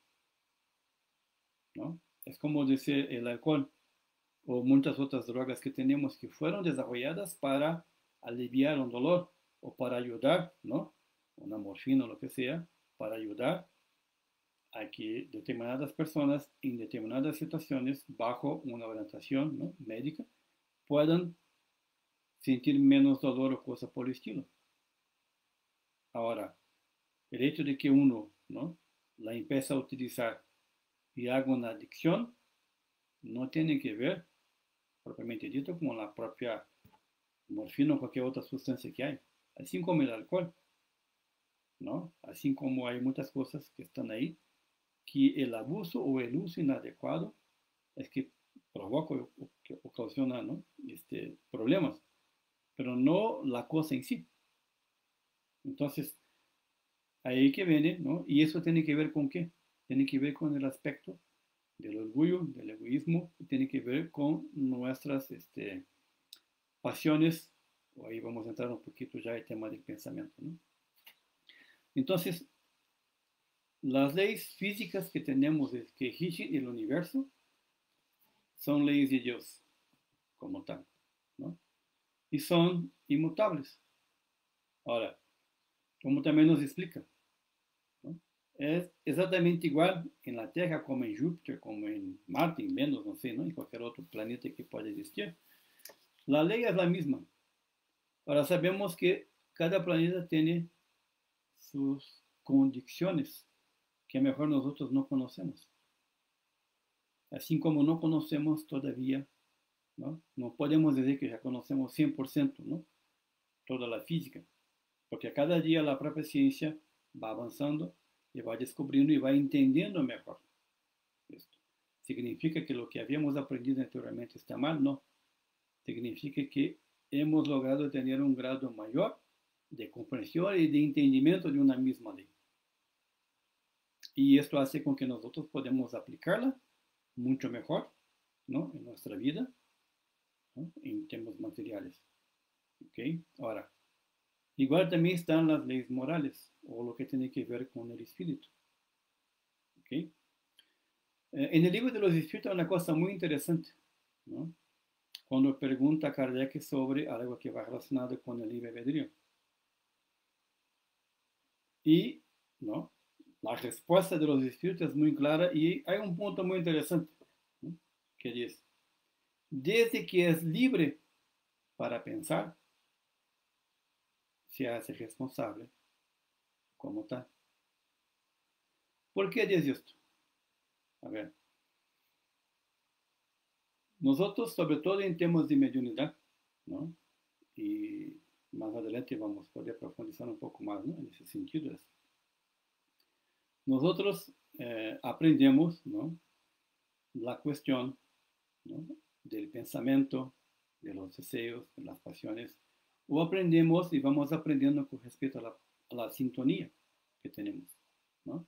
¿no? Es como decir el alcohol o muchas otras drogas que tenemos que fueron desarrolladas para aliviar un dolor o para ayudar, ¿no? Una morfina o lo que sea, para ayudar a que determinadas personas en determinadas situaciones, bajo una orientación, ¿no? médica, puedan sentir menos dolor o cosa por el estilo. Ahora, el hecho de que uno, ¿no? la empieza a utilizar y haga una adicción, no tiene que ver, propiamente dicho, con la propia morfina o cualquier otra sustancia que hay. Así como el alcohol, ¿no? Así como hay muchas cosas que están ahí, que el abuso o el uso inadecuado es que provoca o que ocasiona, ¿no? Problemas, pero no la cosa en sí. Entonces, ahí que viene, ¿no? Y eso tiene que ver con qué? Tiene que ver con el aspecto del orgullo, del egoísmo, y tiene que ver con nuestras pasiones. Ahí vamos a entrar un poquito ya en el tema del pensamiento, ¿no? Entonces, las leyes físicas que tenemos, que rigen el universo, son leyes de Dios, como tal, ¿no? Y son inmutables. Ahora, como también nos explica, ¿no? Es exactamente igual en la Tierra como en Júpiter, como en Marte, en Venus, no sé, ¿no? En cualquier otro planeta que pueda existir. La ley es la misma. Ahora sabemos que cada planeta tiene sus condiciones que mejor nosotros no conocemos. Así como no conocemos todavía, ¿no? No podemos decir que ya conocemos 100%, ¿no? Toda la física, porque cada día la propia ciencia va avanzando y va descubriendo y va entendiendo mejor esto. ¿Significa que lo que habíamos aprendido anteriormente está mal? No. Significa que hemos logrado tener un grado mayor de comprensión y de entendimiento de una misma ley. Y esto hace con que nosotros podamos aplicarla mucho mejor, ¿no? En nuestra vida, ¿no? En temas materiales. ¿Ok? Ahora, igual también están las leyes morales o lo que tiene que ver con el espíritu. ¿Ok? En el libro de los espíritus hay una cosa muy interesante, ¿no? Cuando pregunta a Kardec sobre algo que va relacionado con el libre albedrío. Y, ¿no? La respuesta de los espíritus es muy clara y hay un punto muy interesante, ¿no? Que dice, desde que es libre para pensar, se hace responsable como tal. ¿Por qué dice esto? A ver, nosotros, sobre todo en temas de mediunidad, ¿no? Y más adelante vamos a poder profundizar un poco más, ¿no? En ese sentido. Nosotros aprendemos, ¿no? La cuestión, ¿no? Del pensamiento, de los deseos, de las pasiones, o aprendemos y vamos aprendiendo con respecto a la sintonía que tenemos, ¿no?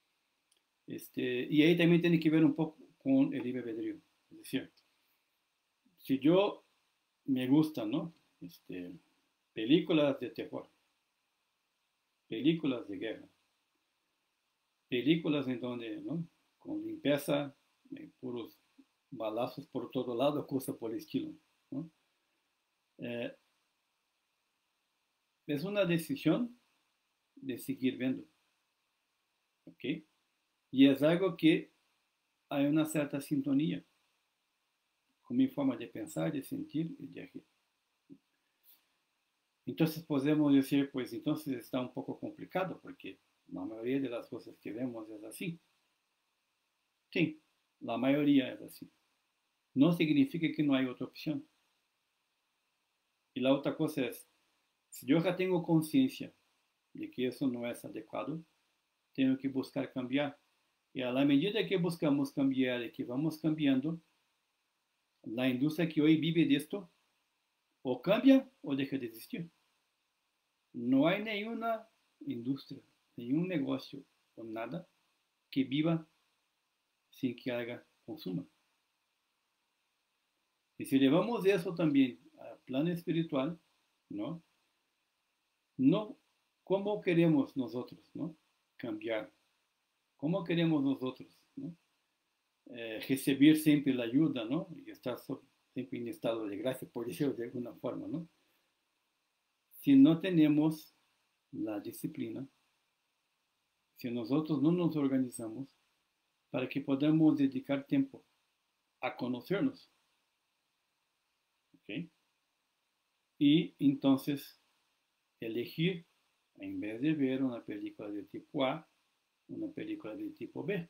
Y ahí también tiene que ver un poco con el libre albedrío. Es decir, si yo me gustan, ¿no? Películas de terror, películas de guerra, películas en donde, ¿no? Con limpieza, puros balazos por todo lado, cosa por el estilo, ¿no? Eh, es una decisión de seguir viendo, ¿ok? Y es algo que hay una cierta sintonía con mi forma de pensar, de sentir y de agir. Entonces podemos decir, pues entonces está un poco complicado porque la mayoría de las cosas que vemos es así. Sí, la mayoría es así. No significa que no hay otra opción. Y la otra cosa es, si yo ya tengo conciencia de que eso no es adecuado, tengo que buscar cambiar. Y a la medida que buscamos cambiar y que vamos cambiando, la industria que hoy vive de esto o cambia o deja de existir. No hay ninguna industria, ningún negocio o nada que viva sin que haga consumo. Y si llevamos eso también al plano espiritual, ¿no? No, ¿cómo queremos nosotros, ¿no? Cambiar. ¿Cómo queremos nosotros, ¿no? Recibir siempre la ayuda, ¿no? Y estar siempre en estado de gracia, por decirlo de alguna forma, ¿no? Si no tenemos la disciplina, si nosotros no nos organizamos para que podamos dedicar tiempo a conocernos, ¿ok? Y entonces elegir, en vez de ver una película de tipo A, una película de tipo B.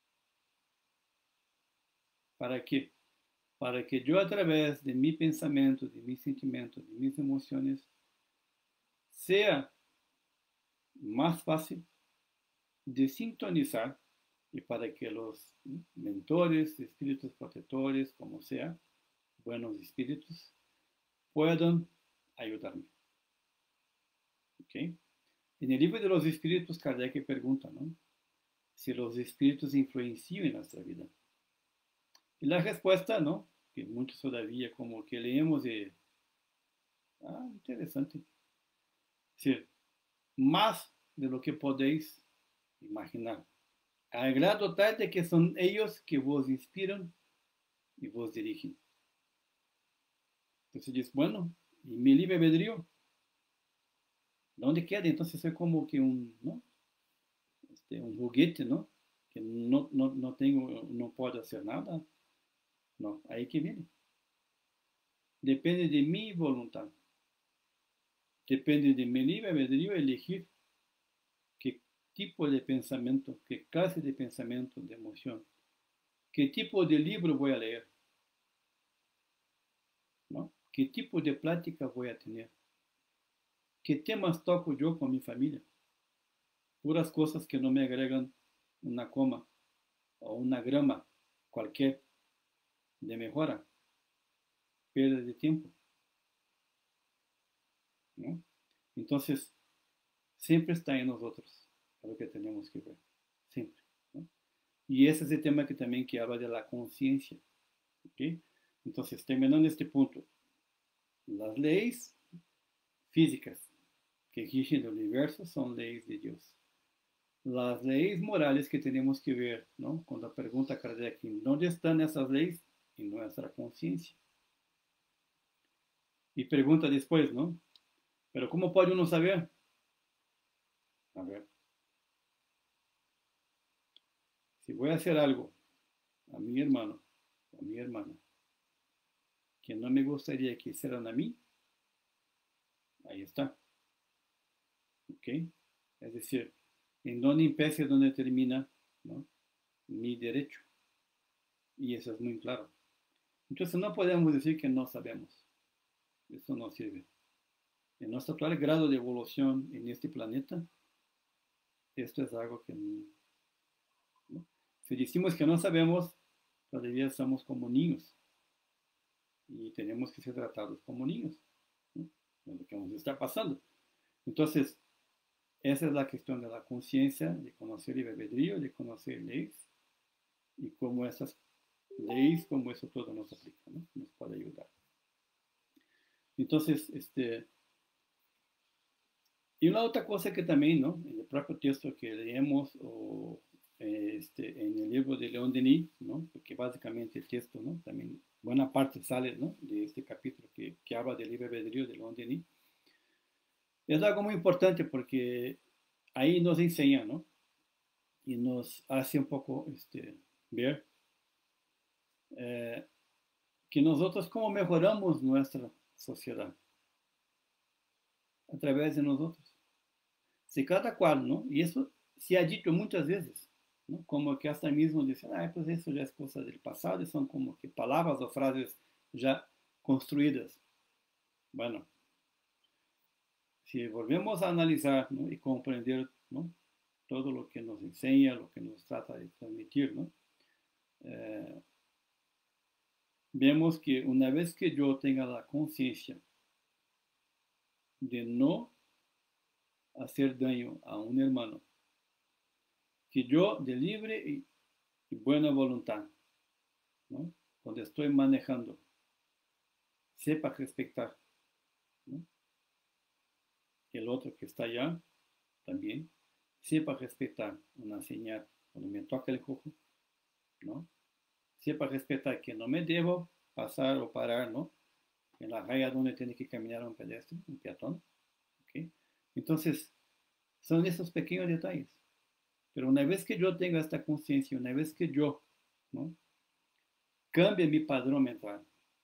¿Para qué? Para que yo a través de mi pensamiento, de mis sentimientos, de mis emociones, sea más fácil de sintonizar y para que los mentores, espíritus protectores, como sea, buenos espíritus, puedan ayudarme. ¿Ok? En el libro de los espíritus, Kardec pregunta, ¿no? Si los espíritus influencian en nuestra vida. Y la respuesta, ¿no? Que muchos todavía como que leemos de, interesante. Es decir, más de lo que podéis imaginar. Al grado tal de que son ellos que vos inspiran y vos dirigen. Entonces dices, bueno, y mi libre albedrío, ¿dónde queda? Entonces soy como que un, ¿no? Un juguete, ¿no? Que no tengo, no puedo hacer nada. No, ahí que viene. Depende de mi voluntad. Depende de mi libre albedrío elegir qué tipo de pensamiento, qué clase de pensamiento, de emoción, qué tipo de libro voy a leer, ¿no? ¿Qué tipo de plática voy a tener? ¿Qué temas toco yo con mi familia? Puras cosas que no me agregan una coma o una grama cualquier de mejora, pérdida de tiempo, ¿no? Entonces, siempre está en nosotros lo que tenemos que ver, siempre, ¿no? Y ese es el tema que también que habla de la conciencia, ¿ok? Entonces, terminando este punto, las leyes físicas que rigen el universo son leyes de Dios. Las leyes morales que tenemos que ver, ¿no? Cuando pregunta Kardec, ¿dónde están esas leyes? En nuestra conciencia. Y pregunta después, ¿no? Pero ¿cómo puede uno saber? A ver, si voy a hacer algo a mi hermano, a mi hermana, que no me gustaría que hicieran a mí, ahí está. ¿Ok? Es decir, en dónde empieza y dónde termina, ¿no? Mi derecho. Y eso es muy claro. Entonces no podemos decir que no sabemos. Eso no sirve. En nuestro actual grado de evolución en este planeta, esto es algo que ¿no? Si decimos que no sabemos, todavía estamos como niños y tenemos que ser tratados como niños, ¿no? Es lo que nos está pasando. Entonces, esa es la cuestión de la conciencia, de conocer el albedrío, de conocer leyes y cómo esas leyes, cómo eso todo nos aplica, ¿no? Nos puede ayudar. Entonces, y una otra cosa que también, ¿no? En el propio texto que leemos, o en el libro de León Denis, ¿no? Porque básicamente el texto, ¿no? También buena parte sale, ¿no? De este capítulo que habla del libre albedrío de León Denis. Es algo muy importante porque ahí nos enseña, ¿no? Y nos hace un poco ver eh, que nosotros cómo mejoramos nuestra sociedad a través de nosotros. Si cada cual, ¿no? Y eso se ha dicho muchas veces, ¿no? Como que hasta mismo dicen, ah, pues eso ya es cosa del pasado, y son como que palabras o frases ya construidas. Bueno, si volvemos a analizar, ¿no? Y comprender, ¿no? Todo lo que nos enseña, lo que nos trata de transmitir, ¿no? Eh, vemos que una vez que yo tenga la conciencia de no hacer daño a un hermano, que yo de libre y buena voluntad, ¿no? Cuando estoy manejando, sepa respetar, ¿no? El otro que está allá también, sepa respetar una señal cuando me toca el cojo, ¿no? Sepa respetar que no me debo pasar o parar, ¿no? En la raya donde tiene que caminar un pedestre, un peatón, ¿ok? Entonces, son esos pequeños detalles. Pero una vez que yo tenga esta conciencia, una vez que yo, ¿no? Cambie mi padrón mental,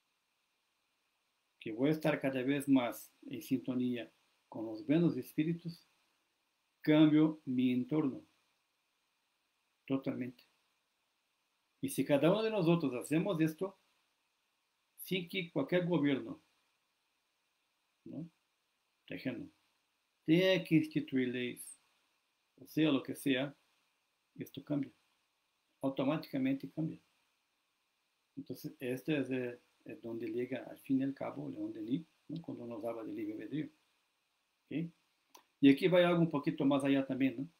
que voy a estar cada vez más en sintonía con los buenos espíritus, cambio mi entorno totalmente. Y si cada uno de nosotros hacemos esto, sin que cualquier gobierno, ¿no? Terreno, tenga que instituir leyes, o sea, lo que sea, esto cambia. Automáticamente cambia. Entonces, este es donde llega al fin y al cabo León Denis, ¿no? Cuando nos habla de libre albedrío. ¿Okay? Y aquí va algo un poquito más allá también, ¿no?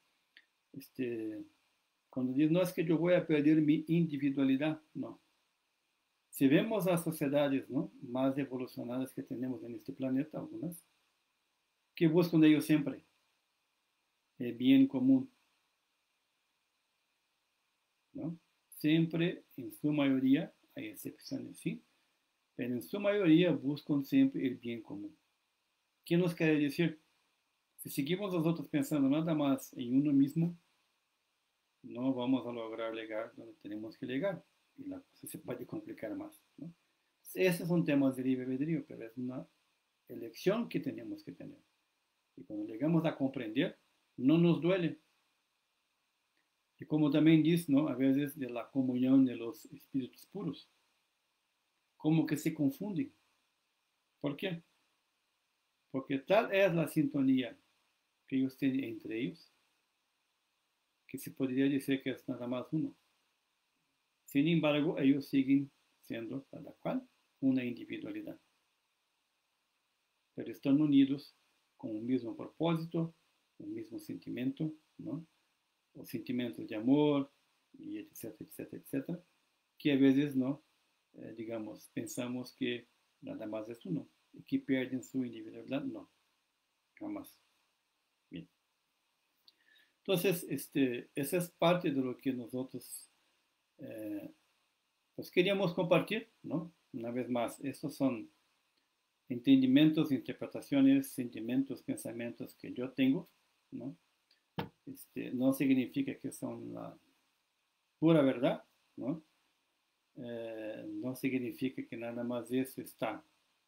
Cuando dice, no es que yo voy a perder mi individualidad, no. Si vemos las sociedades, ¿no? Más evolucionadas que tenemos en este planeta, algunas, ¿qué buscan ellos siempre? El bien común, ¿no? Siempre, en su mayoría, hay excepciones, sí, pero en su mayoría buscan siempre el bien común. ¿Qué nos quiere decir? Si seguimos nosotros pensando nada más en uno mismo, no vamos a lograr llegar donde tenemos que llegar y la cosa se puede complicar más, ¿no? Esos son temas de libre albedrío, pero es una elección que tenemos que tener. Y cuando llegamos a comprender, no nos duele. Y como también dice, ¿no? A veces de la comunión de los espíritus puros, como que se confunden. ¿Por qué? Porque tal es la sintonía que ellos tienen entre ellos, que se podría decir que es nada más uno. Sin embargo, ellos siguen siendo cada cual una individualidad, pero están unidos con un mismo propósito, un mismo sentimiento, ¿no? Los sentimientos de amor, y etcétera, etcétera, etcétera, que a veces, ¿no? Digamos, pensamos que nada más es uno, y que pierden su individualidad, no, jamás. Bien. Entonces, esa es parte de lo que nosotros pues queríamos compartir, ¿no? Una vez más, estos son entendimientos, interpretaciones, sentimientos, pensamientos que yo tengo, ¿no? No significa que son la pura verdad, ¿no? No significa que nada más eso está,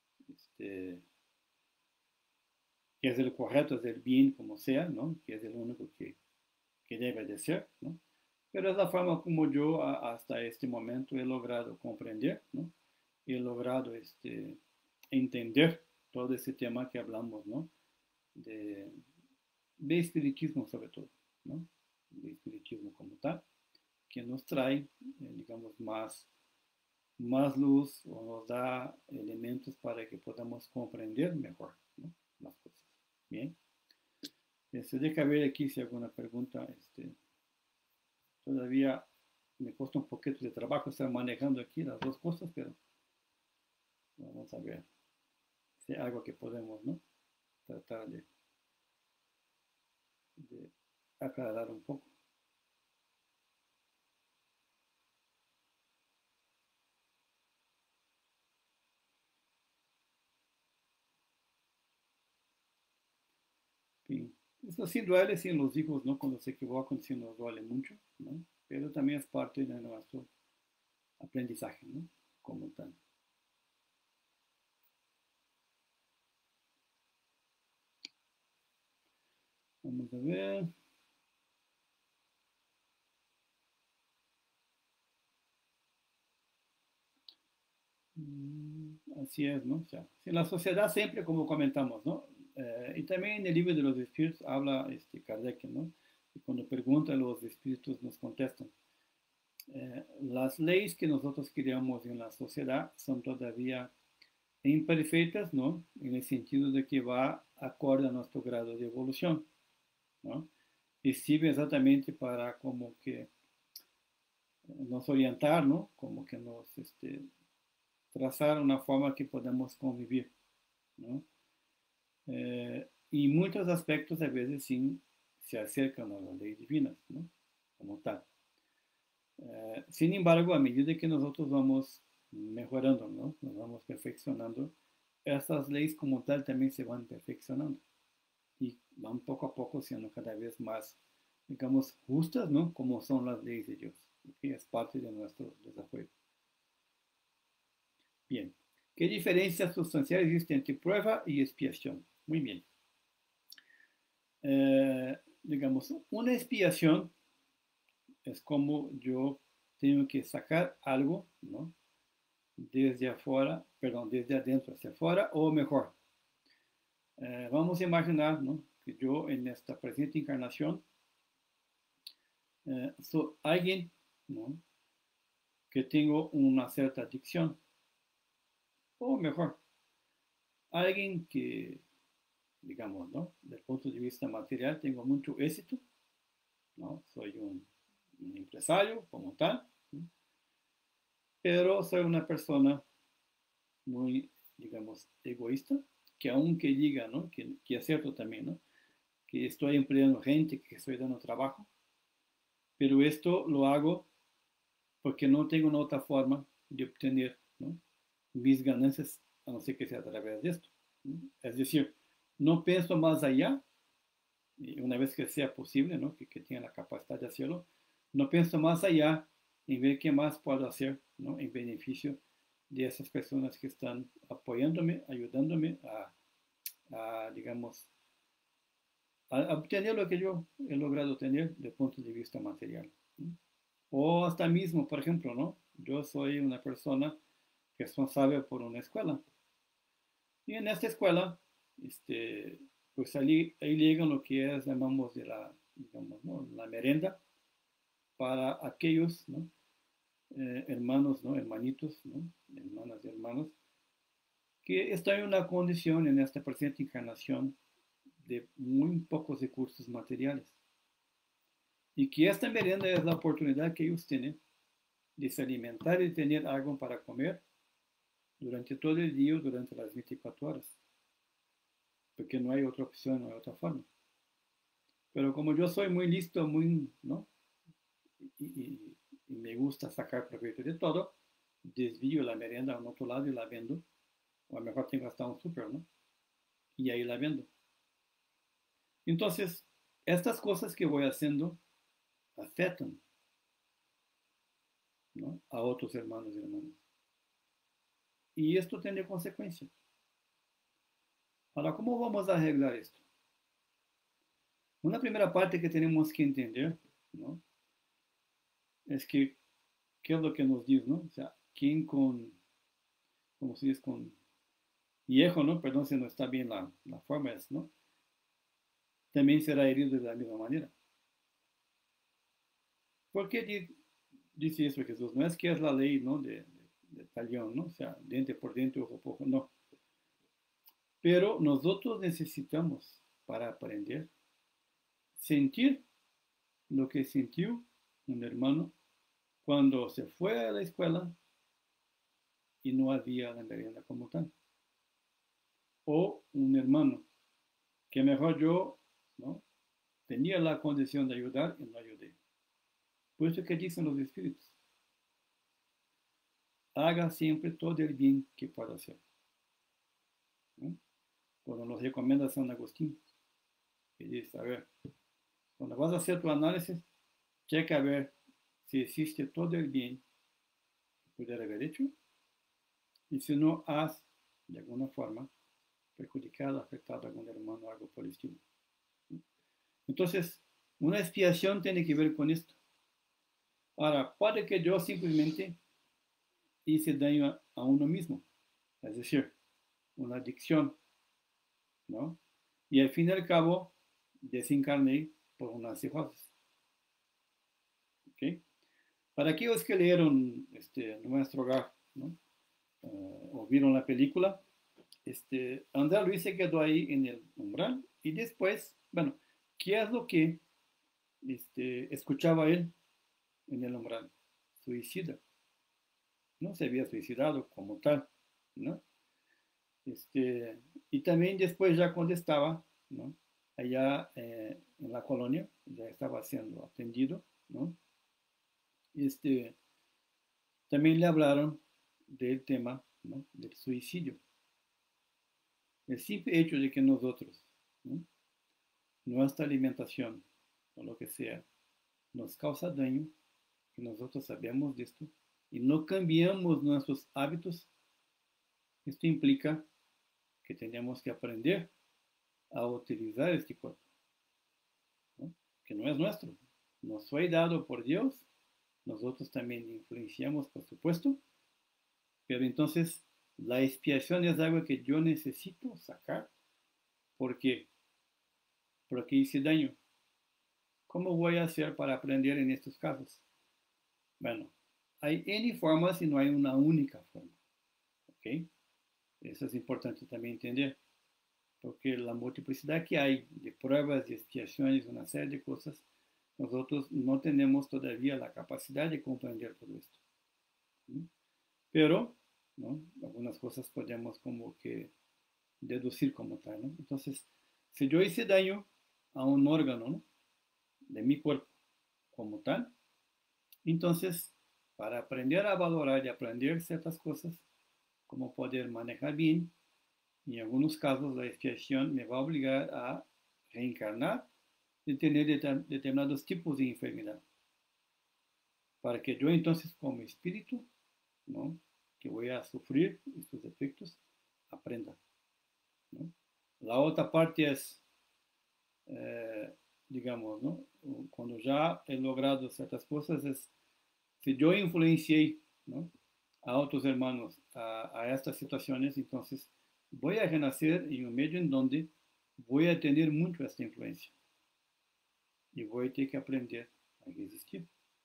que es el correcto, es el bien como sea, ¿no? Que es el único que debe de ser, ¿no? Pero es la forma como yo hasta este momento he logrado comprender, ¿no? He logrado entender todo ese tema que hablamos, ¿no? De, de espiritismo sobre todo, ¿no? De espiritismo como tal, que nos trae, digamos, más luz o nos da elementos para que podamos comprender mejor, ¿no? Las cosas. Bien. Deja ver aquí si hay alguna pregunta. Todavía me cuesta un poquito de trabajo estar manejando aquí las dos cosas, pero vamos a ver si hay algo que podemos, ¿no? Tratar de, aclarar un poco. Eso sí duele, sí, en los hijos, ¿no? Cuando se equivocan, sí nos duele mucho, ¿no? Pero también es parte de nuestro aprendizaje, ¿no? Como tal. Vamos a ver. Así es, ¿no? O sea, en la sociedad siempre, como comentamos, ¿no? Y también en el libro de los espíritus habla Kardec, ¿no? Y cuando pregunta, los espíritus nos contestan. Las leyes que nosotros creamos en la sociedad son todavía imperfectas, ¿no? En el sentido de que va acorde a nuestro grado de evolución, ¿no? Y sirve exactamente para como que nos orientar, ¿no? Como que nos trazar una forma que podamos convivir, ¿no? Y muchos aspectos a veces sí se acercan a las leyes divinas, ¿no? Como tal. Sin embargo, a medida que nosotros vamos mejorando, ¿no? Nos vamos perfeccionando, estas leyes como tal también se van perfeccionando y van poco a poco siendo cada vez más, digamos, justas, ¿no? Como son las leyes de Dios, que es parte de nuestro desarrollo. Bien. ¿Qué diferencia sustancial existe entre prueba y expiación? Muy bien. Digamos, una expiación es como yo tengo que sacar algo, ¿no? Desde afuera, perdón, desde adentro hacia afuera, o mejor, vamos a imaginar, ¿no? Que yo en esta presente encarnación soy alguien, ¿no? Que tengo una cierta adicción, o mejor, alguien que, digamos, ¿no? Desde el punto de vista material tengo mucho éxito, ¿no? Soy un empresario como tal, ¿no? Pero soy una persona muy, digamos, egoísta, que aunque diga, ¿no? Que es cierto también, ¿no? Que estoy empleando gente, que estoy dando trabajo, pero esto lo hago porque no tengo una otra forma de obtener, ¿no? Mis ganancias, a no ser que sea a través de esto, ¿no? Es decir, no pienso más allá, y una vez que sea posible, ¿no? Que tenga la capacidad de hacerlo, no pienso más allá en ver qué más puedo hacer, ¿no? En beneficio de esas personas que están apoyándome, ayudándome digamos, a obtener lo que yo he logrado tener desde el punto de vista material, ¿no? O hasta mismo, por ejemplo, ¿no? Yo soy una persona responsable por una escuela. Y en esta escuela, pues ahí llega lo que es, llamamos de la, digamos, ¿no? La merenda para aquellos, ¿no? Hermanos, ¿no? Hermanitos, ¿no? Hermanas y hermanos, que están en una condición en esta presente encarnación de muy pocos recursos materiales. Y que esta merienda es la oportunidad que ellos tienen de se alimentar y tener algo para comer durante todo el día, durante las 24 horas. Porque no hay otra opción, no hay otra forma. Pero como yo soy muy listo, muy, ¿no? Y me gusta sacar provecho de todo, desvío la merienda a un otro lado y la vendo. O a lo mejor tengo hasta un súper, ¿no? Y ahí la vendo. Entonces, estas cosas que voy haciendo afectan, ¿no? A otros hermanos y hermanas. Y esto tiene consecuencias. Ahora, ¿cómo vamos a arreglar esto? Una primera parte que tenemos que entender, ¿no? Es que, ¿qué es lo que nos dice, no? O sea, ¿quién como se dice, con viejo, ¿no? Perdón si no está bien la forma, es, ¿no? También será herido de la misma manera. ¿Por qué dice eso Jesús? No es que es la ley, ¿no? De talión, ¿no? O sea, diente por diente, ojo por ojo, no. Pero nosotros necesitamos, para aprender, sentir lo que sintió un hermano cuando se fue a la escuela y no había la merienda como tal. O un hermano que mejor yo, ¿no? Tenía la condición de ayudar y no ayudé. Por eso que dicen los espíritus, haga siempre todo el bien que pueda hacer, ¿no? Como nos recomienda San Agustín. y dices, a ver, cuando vas a hacer tu análisis, checa a ver si existe todo el bien que pudiera haber hecho y si no has, de alguna forma, perjudicado, afectado a algún hermano o algo por el estilo. Entonces, una expiación tiene que ver con esto. Ahora, puede que yo simplemente hice daño a uno mismo, es decir, una adicción, ¿no? Y al fin y al cabo, desencarné por una cirrosis. ¿Ok? Para aquellos que leyeron Nuestro Hogar, ¿no? O vieron la película, Andrés Luis se quedó ahí en el umbral y después, bueno, ¿qué es lo que escuchaba él en el umbral? Suicida. No se había suicidado como tal, ¿no? Y también después ya cuando estaba, ¿no? Allá en la colonia, ya estaba siendo atendido, ¿no? Este, también le hablaron del tema, ¿no? Del suicidio. El simple hecho de que nosotros, ¿no? Nuestra alimentación o lo que sea nos causa daño, y nosotros sabemos de esto, y no cambiamos nuestros hábitos, esto implica que tenemos que aprender a utilizar este cuerpo, ¿no? Que no es nuestro, nos fue dado por Dios, nosotros también influenciamos, por supuesto, pero entonces la expiación es algo que yo necesito sacar porque, porque hice daño. ¿Cómo voy a hacer para aprender en estos casos? Bueno, hay N formas y no hay una única forma, ¿ok? Eso es importante también entender, porque la multiplicidad que hay de pruebas, de expiaciones, una serie de cosas, nosotros no tenemos todavía la capacidad de comprender todo esto, ¿no? Pero, ¿no? Algunas cosas podemos como que deducir como tal, ¿no? Entonces, si yo hice daño a un órgano, ¿no? De mi cuerpo como tal, entonces, para aprender a valorar y aprender ciertas cosas, como poder manejar bien, en algunos casos la expiación me va a obligar a reencarnar y tener determinados tipos de enfermedad, para que yo entonces como espíritu, ¿no? Que voy a sufrir estos efectos, aprenda, ¿no? La otra parte es, eh, digamos, ¿no? Cuando ya he logrado ciertas cosas, es si yo influencié, ¿no? A otros hermanos a estas situaciones, entonces voy a renacer en un medio en donde voy a tener mucho esta influencia y voy a tener que aprender a resistir,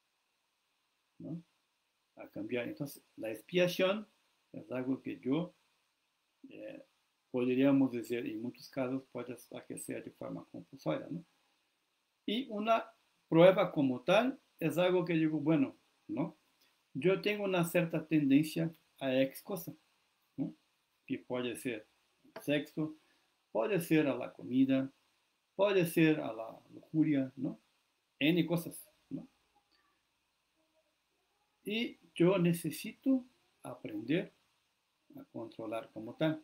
¿no? A cambiar. Entonces, la expiación es algo que yo eh, podríamos decir, en muchos casos puede ser de forma compulsoria, ¿no? Y una prueba como tal es algo que digo, bueno, ¿no? Yo tengo una cierta tendencia a X cosa, ¿no? Que puede ser sexo, puede ser a la comida, puede ser a la lujuria, ¿no? N cosas, ¿no? Y yo necesito aprender a controlar como tal.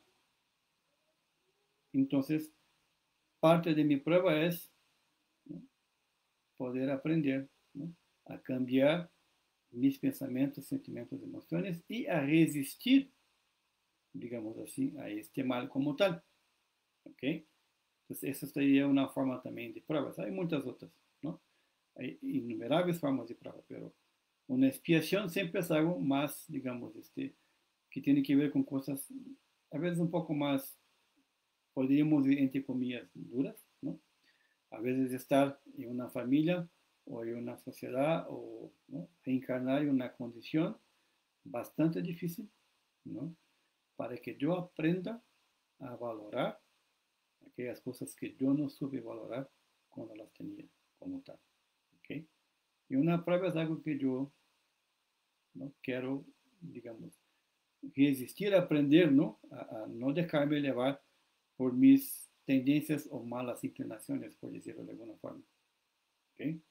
Entonces, parte de mi prueba es, ¿no? Poder aprender, ¿no? A cambiar mis pensamientos, sentimientos, emociones y a resistir, digamos así, a este mal como tal. ¿Ok? Entonces, esa sería una forma también de pruebas. Hay muchas otras, ¿no? Hay innumerables formas de prueba, pero una expiación siempre es algo más, digamos, que tiene que ver con cosas a veces un poco más, podríamos decir, entre comillas, duras, ¿no? A veces estar en una familia o en una sociedad o, ¿no? Reencarnar en una condición bastante difícil, ¿no? Para que yo aprenda a valorar aquellas cosas que yo no supe valorar cuando las tenía como tal, ¿ok? Y una prueba es algo que yo, ¿no? Quiero, digamos, resistir a aprender, ¿no? A no dejarme llevar por mis tendencias o malas inclinaciones, por decirlo de alguna forma, ¿ok?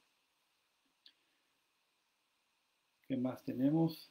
¿Qué más tenemos?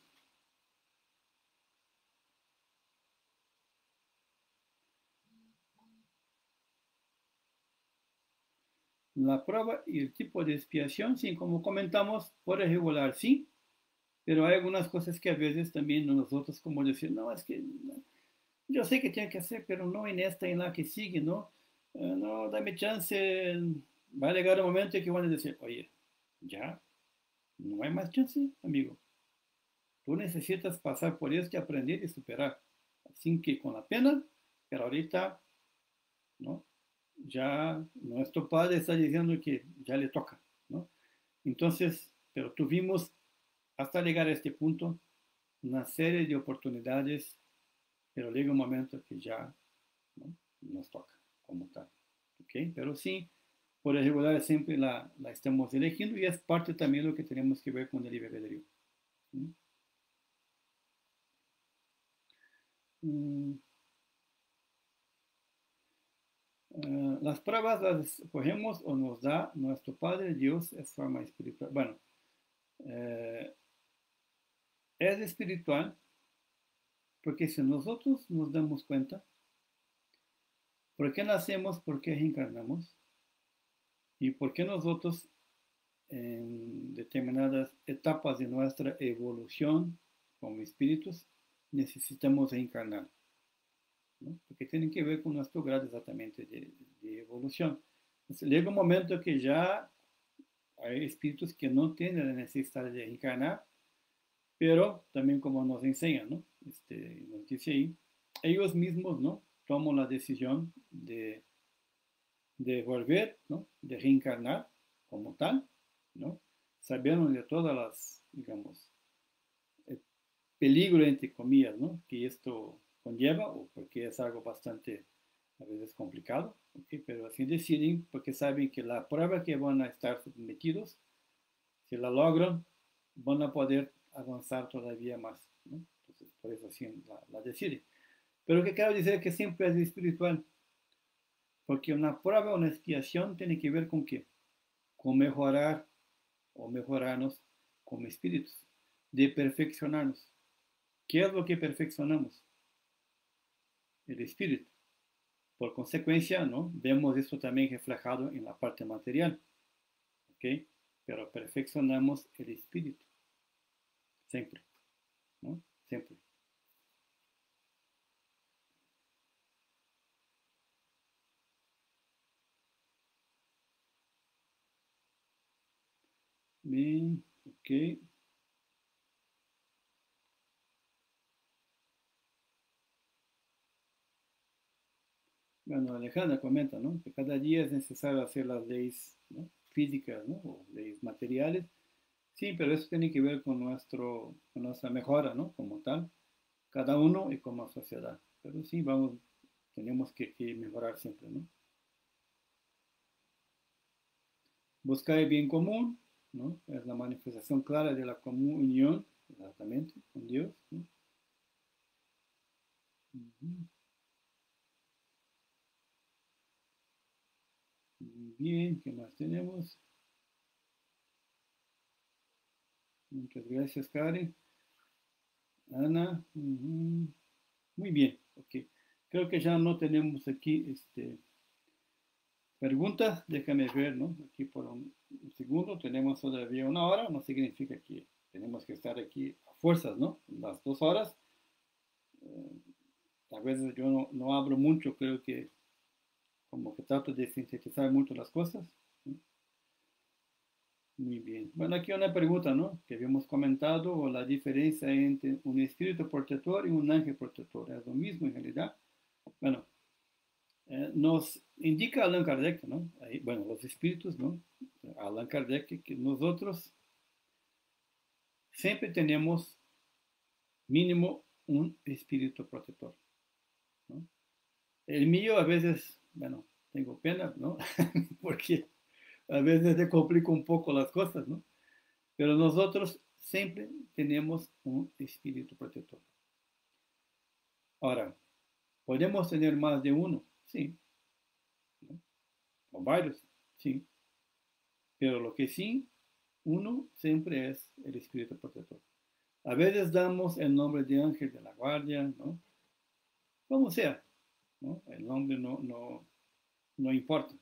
La prueba y el tipo de expiación, sí, como comentamos, por regular, sí, pero hay algunas cosas que a veces también nosotros como decir, no, es que yo sé que tiene que hacer, pero no en esta, en la que sigue, ¿no? No, dame chance, va a llegar un momento en que van a decir, oye, ya, no hay más chance, amigo. Tú necesitas pasar por esto y aprender y superar. Así que con la pena, pero ahorita, ¿no? Ya nuestro padre está diciendo que ya le toca, ¿no? Entonces, pero tuvimos hasta llegar a este punto una serie de oportunidades, pero llega un momento que ya, ¿no? Nos toca como tal, ¿ok? Pero sí, por regular siempre la estamos eligiendo y es parte también de lo que tenemos que ver con el libre albedrío. ¿Mm? Mm, las pruebas las escogemos o nos da nuestro Padre Dios es forma espiritual. Bueno, eh, es espiritual porque si nosotros nos damos cuenta, ¿por qué nacemos? ¿Por qué reencarnamos? ¿Y por qué nosotros en determinadas etapas de nuestra evolución como espíritus necesitamos reencarnar? ¿No? Porque tienen que ver con nuestro grado exactamente de evolución. Entonces, llega un momento que ya hay espíritus que no tienen la necesidad de reencarnar, pero también como nos enseñan, ¿no? Nos dice ahí, ellos mismos, ¿no? Toman la decisión de volver, ¿no? De reencarnar como tal, ¿no? Sabiendo de todas las, digamos, el peligro, entre comillas, ¿no? Que esto conlleva, o porque es algo bastante, a veces, complicado, ¿okay? Pero así deciden porque saben que la prueba que van a estar sometidos, si la logran, van a poder avanzar todavía más, ¿no? Entonces, por eso así la deciden. Pero que quiero decir que siempre es espiritual, porque una prueba, una expiación tiene que ver con qué? Con mejorar o mejorarnos como espíritus, de perfeccionarnos. ¿Qué es lo que perfeccionamos? El espíritu. Por consecuencia, ¿no? Vemos esto también reflejado en la parte material, ¿ok? Pero perfeccionamos el espíritu, siempre, ¿no? Siempre. Bien, ok. Bueno, Alejandra comenta, ¿no? Que cada día es necesario hacer las leyes, ¿no? Físicas, ¿no? O leyes materiales. Sí, pero eso tiene que ver con con nuestra mejora, ¿no? Como tal, cada uno y como sociedad. Pero sí, vamos, tenemos que mejorar siempre, ¿no? Buscar el bien común, ¿no? Es la manifestación clara de la comunión, exactamente, con Dios, ¿no? Ujú. Muy bien, ¿qué más tenemos? Muchas gracias, Karen. Ana, ujú. Muy bien, ok. Creo que ya no tenemos aquí preguntas. Déjame ver, ¿no? Aquí por un segundo, tenemos todavía una hora, no significa que tenemos que estar aquí a fuerzas, ¿no? Las 2 horas. A veces yo no hablo mucho, creo que como que trato de sintetizar mucho las cosas, ¿no? Muy bien. Bueno, aquí una pregunta, ¿no? Que habíamos comentado, o la diferencia entre un espíritu protector y un ángel protector. ¿Es lo mismo en realidad? Bueno, nos indica Allan Kardec, ¿no? Ahí, bueno, los espíritus, ¿no? Allan Kardec, que nosotros siempre tenemos mínimo un espíritu protector, ¿no? El mío a veces, bueno, tengo pena, ¿no? Porque a veces le complico un poco las cosas, ¿no? Pero nosotros siempre tenemos un espíritu protector. Ahora, ¿podemos tener más de uno? Sí, ¿no? O varios, sí. Pero lo que sí, uno siempre es el espíritu protector. A veces damos el nombre de ángel de la guardia, ¿no? Como sea, ¿no? El nombre no importa.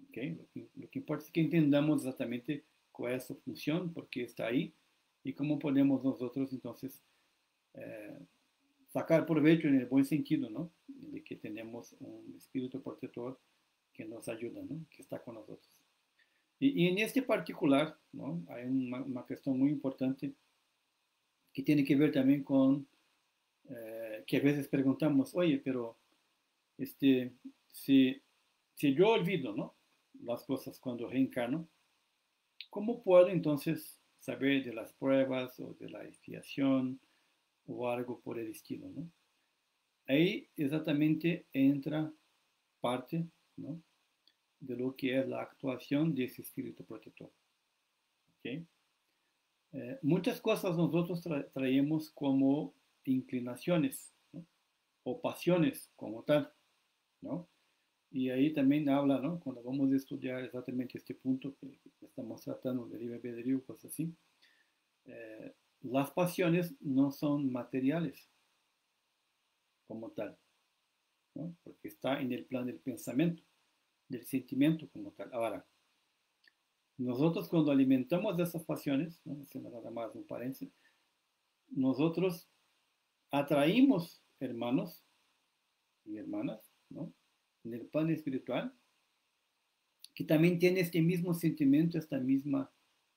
¿Okay? Lo que importa es que entendamos exactamente cuál es su función, por qué está ahí y cómo podemos nosotros entonces eh, sacar provecho en el buen sentido, ¿no? De que tenemos un espíritu protector que nos ayuda, ¿no? Que está con nosotros. Y en este particular, ¿no? Hay una cuestión muy importante que tiene que ver también con que a veces preguntamos, oye, pero este, si, si yo olvido, ¿no? Las cosas cuando reencarno, ¿cómo puedo entonces saber de las pruebas o de la expiación o algo por el estilo, ¿no? Ahí exactamente entra parte, ¿no? De lo que es la actuación de ese espíritu protector. ¿Okay? Muchas cosas nosotros traemos como inclinaciones, ¿no? O pasiones como tal, ¿no? Y ahí también habla, ¿no? Cuando vamos a estudiar exactamente este punto que estamos tratando de libre albedrío, cosas así, eh, las pasiones no son materiales como tal, ¿no? Porque está en el plan del pensamiento, del sentimiento como tal. Ahora, nosotros cuando alimentamos esas pasiones, ¿no? Haciendo nada más un paréntesis, nosotros atraímos hermanos y hermanas, ¿no? En el plan espiritual, que también tiene este mismo sentimiento, esta misma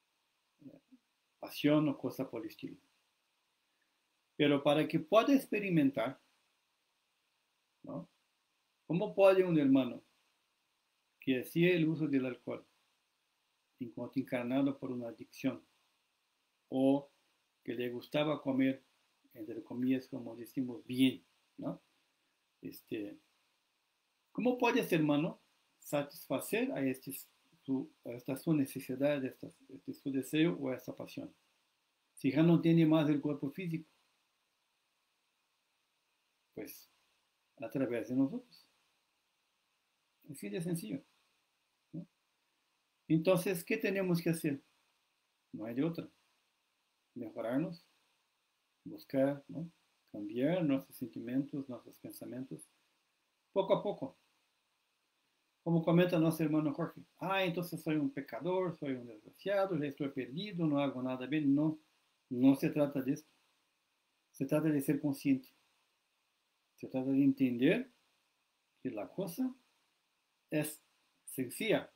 pasión o cosa por el estilo. Pero para que pueda experimentar, ¿no? ¿Cómo puede un hermano que hacía el uso del alcohol, enquanto encarnado por una adicción, o que le gustaba comer, entre comillas, como decimos, bien, ¿no? Este, ¿Cómo puede ese hermano satisfacer a esta su necesidad, este su deseo o esta pasión? Si ya no tiene más el cuerpo físico, pues a través de nosotros. Así de sencillo, ¿no? Entonces, ¿qué tenemos que hacer? No hay de otra. Mejorarnos, buscar, ¿no? Cambiar nuestros sentimientos, nuestros pensamientos, poco a poco. Como comenta nuestro hermano Jorge, entonces soy un pecador, soy un desgraciado, ya estoy perdido, no hago nada bien. No, no se trata de esto. Se trata de ser consciente. Se trata de entender que la cosa es sencilla,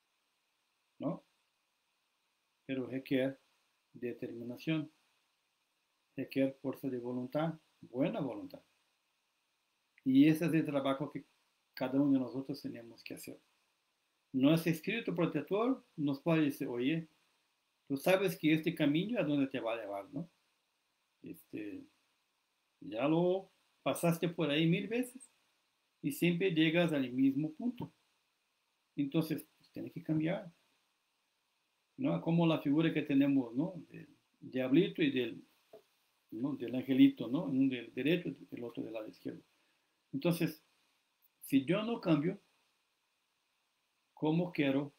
¿no? Pero requiere determinación, requiere fuerza de voluntad, buena voluntad. Y ese es el trabajo que cada uno de nosotros tenemos que hacer. Nuestro espíritu protector nos puede decir, oye, tú sabes que este camino a dónde te va a llevar, ¿no? Este, ya lo pasaste por ahí 1000 veces y siempre llegas al mismo punto. Entonces, pues, tienes que cambiar, ¿no? Como la figura que tenemos, ¿no? Del diablito y ¿no? Del angelito, ¿no? Uno del derecho y el otro del lado izquierdo. Entonces, si yo no cambio, ¿cómo quiero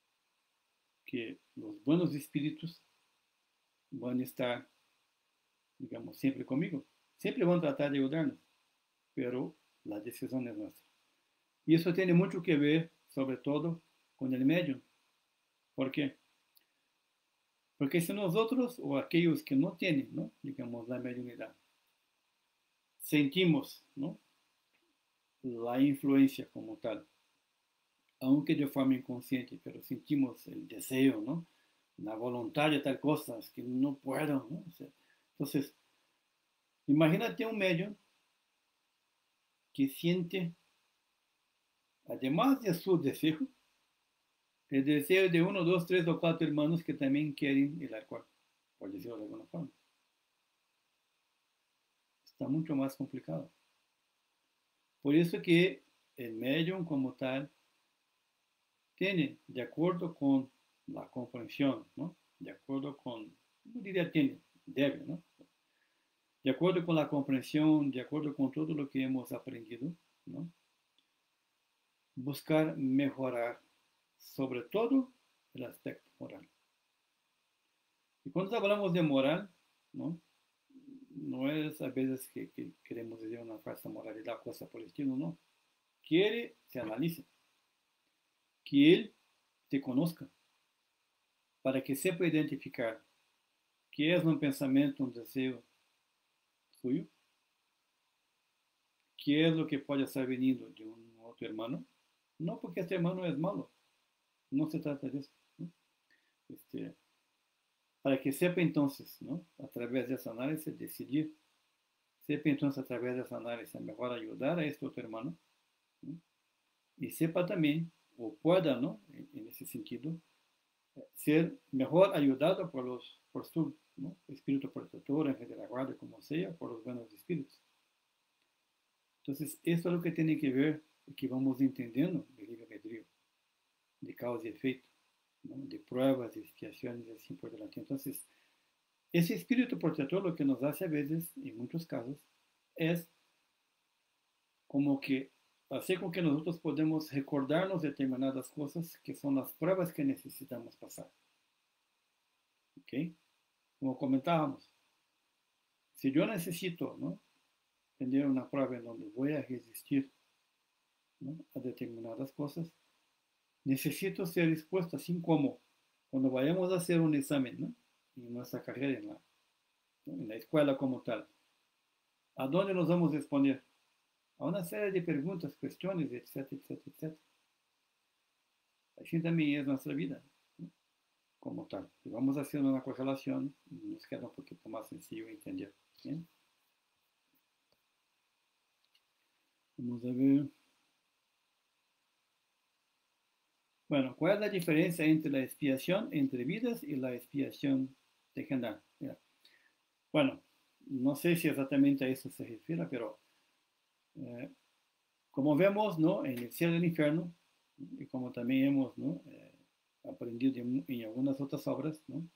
que los buenos espíritus van a estar, digamos, siempre conmigo? Siempre van a tratar de ayudarnos, pero la decisión es nuestra. Y eso tiene mucho que ver, sobre todo, con el medio. ¿Por qué? Porque si nosotros o aquellos que no tienen, ¿no? Digamos, la mediunidad, sentimos, ¿no? La influencia como tal, aunque de forma inconsciente, pero sentimos el deseo, ¿no? La voluntad de tal cosa, es que no puedo, ¿no? O sea, entonces, imagínate un medio que siente, además de su deseo, el deseo de uno, dos, tres o cuatro hermanos que también quieren el alcohol, por decirlo de alguna forma. Está mucho más complicado. Por eso que el medium como tal tiene, de acuerdo con la comprensión, ¿no? De acuerdo con, no diría tiene, debe, ¿no? De acuerdo con la comprensión, de acuerdo con todo lo que hemos aprendido, ¿no? Buscar mejorar, sobre todo, el aspecto moral. Y cuando hablamos de moral, ¿no? No es a veces que queremos decir una falsa moralidad, cosa por el estilo, no. Quiere, se analice. que Él te conozca, para que sepa identificar qué es un pensamiento, un deseo suyo, qué es lo que puede estar veniendo de un otro hermano. No porque este hermano es malo, no se trata de eso, ¿no? Este, para que sepa entonces, ¿no? A través de ese análisis, decidir. Sepa entonces a través de ese análisis mejor ayudar a este otro hermano, ¿no? Y sepa también, o pueda, ¿no? En ese sentido, ser mejor ayudado por su, ¿no? Espíritu protector, ángel de la guardia, como sea, por los buenos espíritus. Entonces, esto es lo que tiene que ver, que vamos entendiendo del libre albedrío, de causa y efecto, ¿no? De pruebas, de expiaciones y así por delante. Entonces, ese espíritu protector lo que nos hace a veces, en muchos casos, es como que hacer con que nosotros podemos recordarnos determinadas cosas que son las pruebas que necesitamos pasar. ¿Ok? Como comentábamos, si yo necesito, ¿no? Tener una prueba en donde voy a resistir, ¿no? A determinadas cosas, necesito ser dispuesto, así como cuando vayamos a hacer un examen, ¿no? En nuestra carrera, ¿no? En la escuela como tal. ¿A dónde nos vamos a exponer? A una serie de preguntas, cuestiones, etcétera, etcétera, etcétera. Así también es nuestra vida, ¿no? Como tal. Si vamos haciendo una correlación, nos queda un poquito más sencillo entender. ¿Bien? Vamos a ver. Bueno, ¿cuál es la diferencia entre la expiación entre vidas y la expiación terrenal? Mira, bueno, no sé si exactamente a eso se refiere, pero eh, como vemos, ¿no? En el cielo y el infierno, ¿no? Y como también hemos, ¿no? Aprendido en algunas otras obras, ¿no?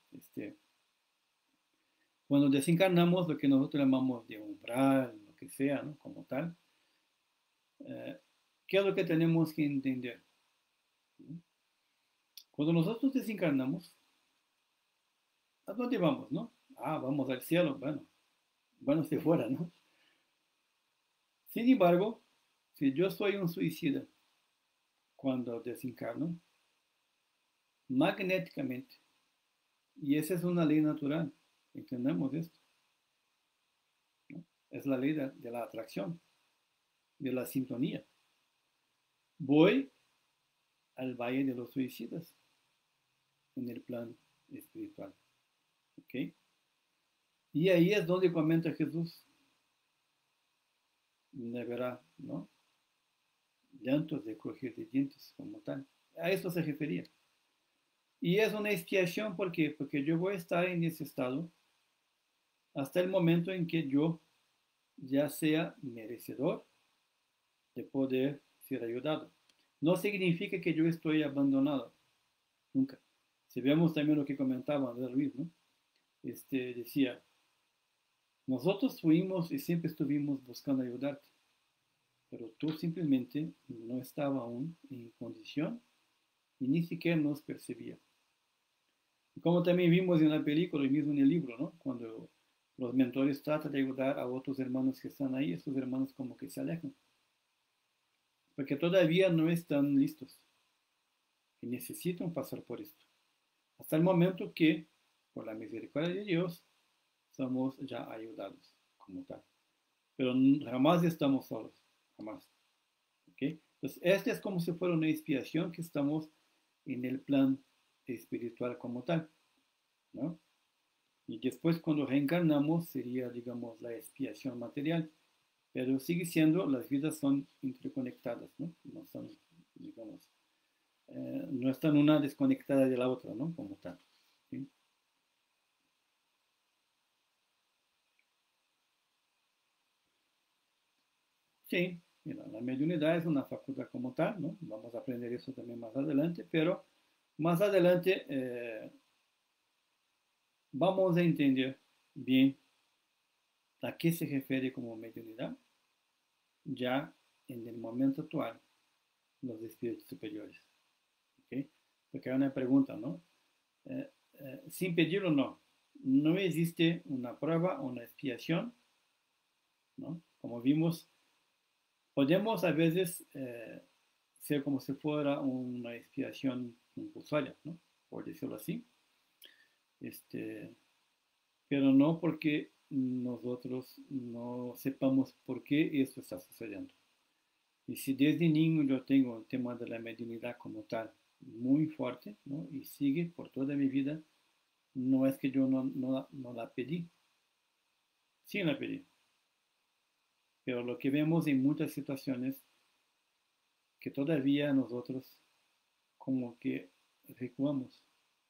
Cuando desencarnamos, lo que nosotros llamamos de umbral, lo que sea, ¿no? Como tal, eh, ¿qué es lo que tenemos que entender? ¿No? Cuando nosotros desencarnamos, ¿a dónde vamos, no? Ah, vamos al cielo, bueno, si fuera, ¿no? Sin embargo, si yo soy un suicida cuando desencarno, magnéticamente, y esa es una ley natural, entendemos esto, ¿no? Es la ley de la atracción, de la sintonía. Voy al valle de los suicidas en el plan espiritual, ¿ok? Y ahí es donde comenta Jesús, donde verá, ¿no? Llantos de crujir de dientes como tal. A esto se refería. Y es una expiación, ¿por qué? Porque yo voy a estar en ese estado hasta el momento en que yo ya sea merecedor de poder ser ayudado. No significa que yo estoy abandonado, nunca. Si vemos también lo que comentaba Andrés Luis, ¿no? Decía, nosotros fuimos y siempre estuvimos buscando ayudarte, pero tú simplemente no estabas aún en condición y ni siquiera nos percibía. Como también vimos en la película y mismo en el libro, ¿no? Cuando los mentores tratan de ayudar a otros hermanos que están ahí, estos hermanos como que se alejan, porque todavía no están listos y necesitan pasar por esto. Hasta el momento que, por la misericordia de Dios, somos ya ayudados como tal. Pero jamás estamos solos, jamás. ¿Okay? Entonces, esta es como si fuera una expiación que estamos en el plan espiritual como tal, ¿no? Y después cuando reencarnamos sería, digamos, la expiación material, pero sigue siendo, las vidas son interconectadas, ¿no? No son, digamos, no están una desconectada de la otra, ¿no? Como tal. ¿Sí? Sí, mira, la mediunidad es una facultad como tal, ¿no? Vamos a aprender eso también más adelante, pero más adelante vamos a entender bien a qué se refiere como mediunidad ya en el momento actual los espíritus superiores. ¿Okay? Porque hay una pregunta, ¿no? Sin pedirlo, no. No existe una prueba o una expiación, ¿no? Como vimos, podemos a veces ser como si fuera una expiación compulsoria, ¿no? Por decirlo así. Este, pero no porque nosotros no sepamos por qué esto está sucediendo. Y si desde niño yo tengo el tema de la mediunidad como tal muy fuerte, ¿no? Y sigue por toda mi vida, no es que yo no la pedí, sí la pedí. Pero lo que vemos en muchas situaciones, que todavía nosotros como que recuamos,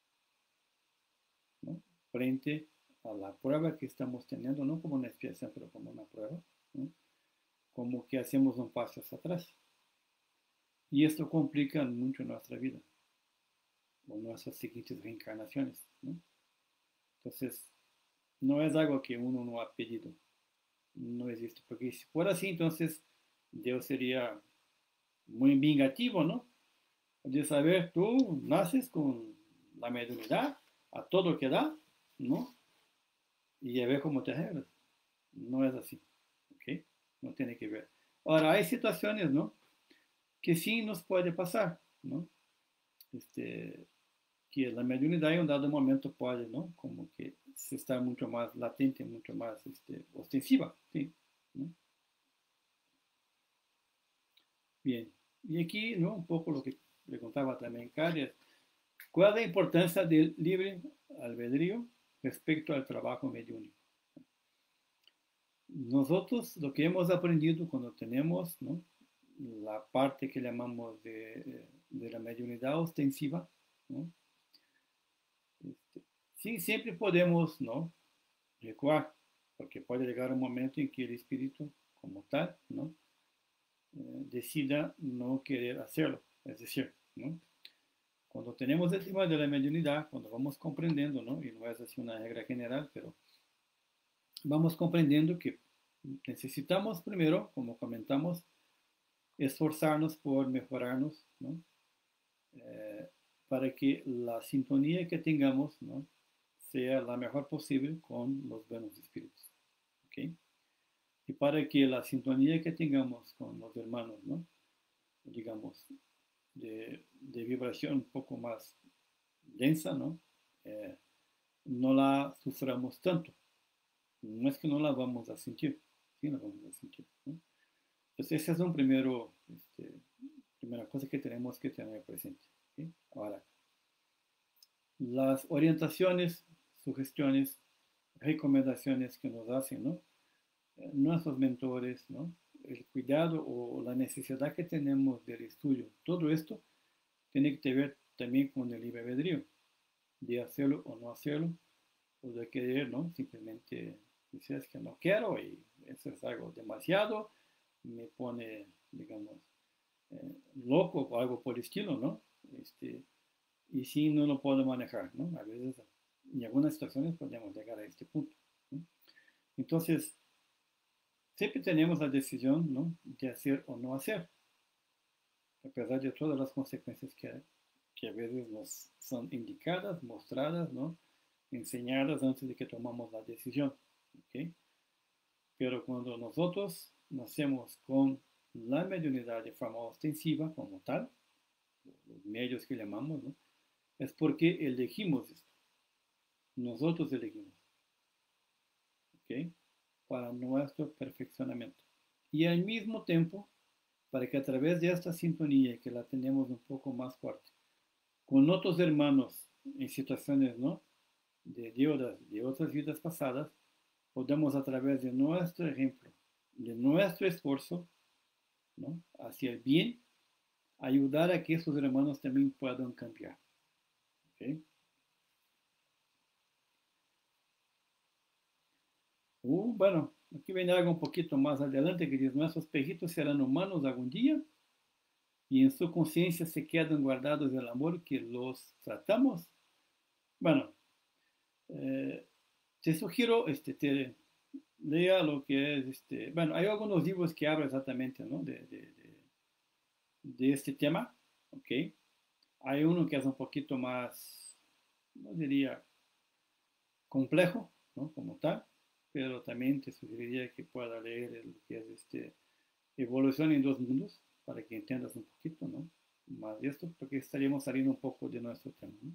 ¿no? Frente a la prueba que estamos teniendo, no como una expiación, pero como una prueba, ¿no? Como que hacemos un paso hacia atrás. Y esto complica mucho nuestra vida, o nuestras siguientes reencarnaciones, ¿no? Entonces, no es algo que uno no ha pedido, no existe, porque si fuera así, entonces Dios sería muy vengativo, ¿no? De saber, tú naces con la mediunidad a todo que da, ¿no? Y a ver cómo te arreglas. No es así, ¿ok? No tiene que ver. Ahora, hay situaciones, ¿no? Que sí nos puede pasar, ¿no? Este, que la mediunidad en un dado momento puede, ¿no? Como que se está mucho más latente, mucho más ostensiva, ¿sí? ¿No? Bien. Y aquí, ¿no? Un poco lo que preguntaba también Cari, ¿cuál es la importancia del libre albedrío respecto al trabajo mediúnico? Nosotros lo que hemos aprendido cuando tenemos, ¿no? La parte que llamamos de la mediunidad ostensiva, ¿no? Este, sí, siempre podemos, ¿no? Recuar, porque puede llegar un momento en que el espíritu, como tal, ¿no? Decida no querer hacerlo. Es decir, ¿no? Cuando tenemos el tema de la mediunidad, cuando vamos comprendiendo, ¿no? Y no es así una regla general, pero vamos comprendiendo que necesitamos primero, como comentamos, esforzarnos por mejorarnos, ¿no? Eh, para que la sintonía que tengamos, ¿no? Sea la mejor posible con los buenos espíritus, ¿ok? Y para que la sintonía que tengamos con los hermanos, ¿no? Digamos, de vibración un poco más densa, ¿no? Eh, no la suframos tanto. No es que no la vamos a sentir, sí la vamos a sentir, ¿no? Entonces, esa es un primera cosa que tenemos que tener presente, ¿sí? Ahora, las orientaciones, sugestiones, recomendaciones que nos hacen, ¿no? Nuestros mentores, ¿no? El cuidado o la necesidad que tenemos del estudio, todo esto tiene que ver también con el libre albedrío, de hacerlo o no hacerlo, o de querer, ¿no? Simplemente dices que no quiero y eso es algo demasiado, me pone, digamos, loco o algo por el estilo, ¿no? Y sí, no lo puedo manejar, ¿no? A veces, en algunas situaciones podemos llegar a este punto, ¿no? Entonces, siempre tenemos la decisión, ¿no? De hacer o no hacer, a pesar de todas las consecuencias que a veces nos son indicadas, mostradas, ¿no? Enseñadas antes de que tomamos la decisión, ¿ok? Pero cuando nosotros nacemos con la mediunidad de forma ostensiva como tal, los medios que llamamos, ¿no? Es porque elegimos esto. Nosotros elegimos, ¿ok? Para nuestro perfeccionamiento. Y al mismo tiempo, para que a través de esta sintonía, que la tenemos un poco más fuerte, con otros hermanos en situaciones, ¿no? De otras vidas pasadas, podamos a través de nuestro ejemplo, de nuestro esfuerzo, ¿no? Hacia el bien, ayudar a que esos hermanos también puedan cambiar, ¿ok? Bueno, aquí viene algo un poquito más adelante que dice, nuestros pejitos serán humanos algún día y en su conciencia se quedan guardados el amor que los tratamos. Bueno, eh, te sugiero, te lea lo que es, bueno, hay algunos libros que hablan exactamente, ¿no? De este tema, ¿ok? Hay uno que es un poquito más, no diría, complejo, ¿no? Como tal, pero también te sugeriría que pueda leer el que es Evolución en dos mundos, para que entiendas un poquito, ¿no? Más de esto, porque estaríamos saliendo un poco de nuestro tema, ¿no?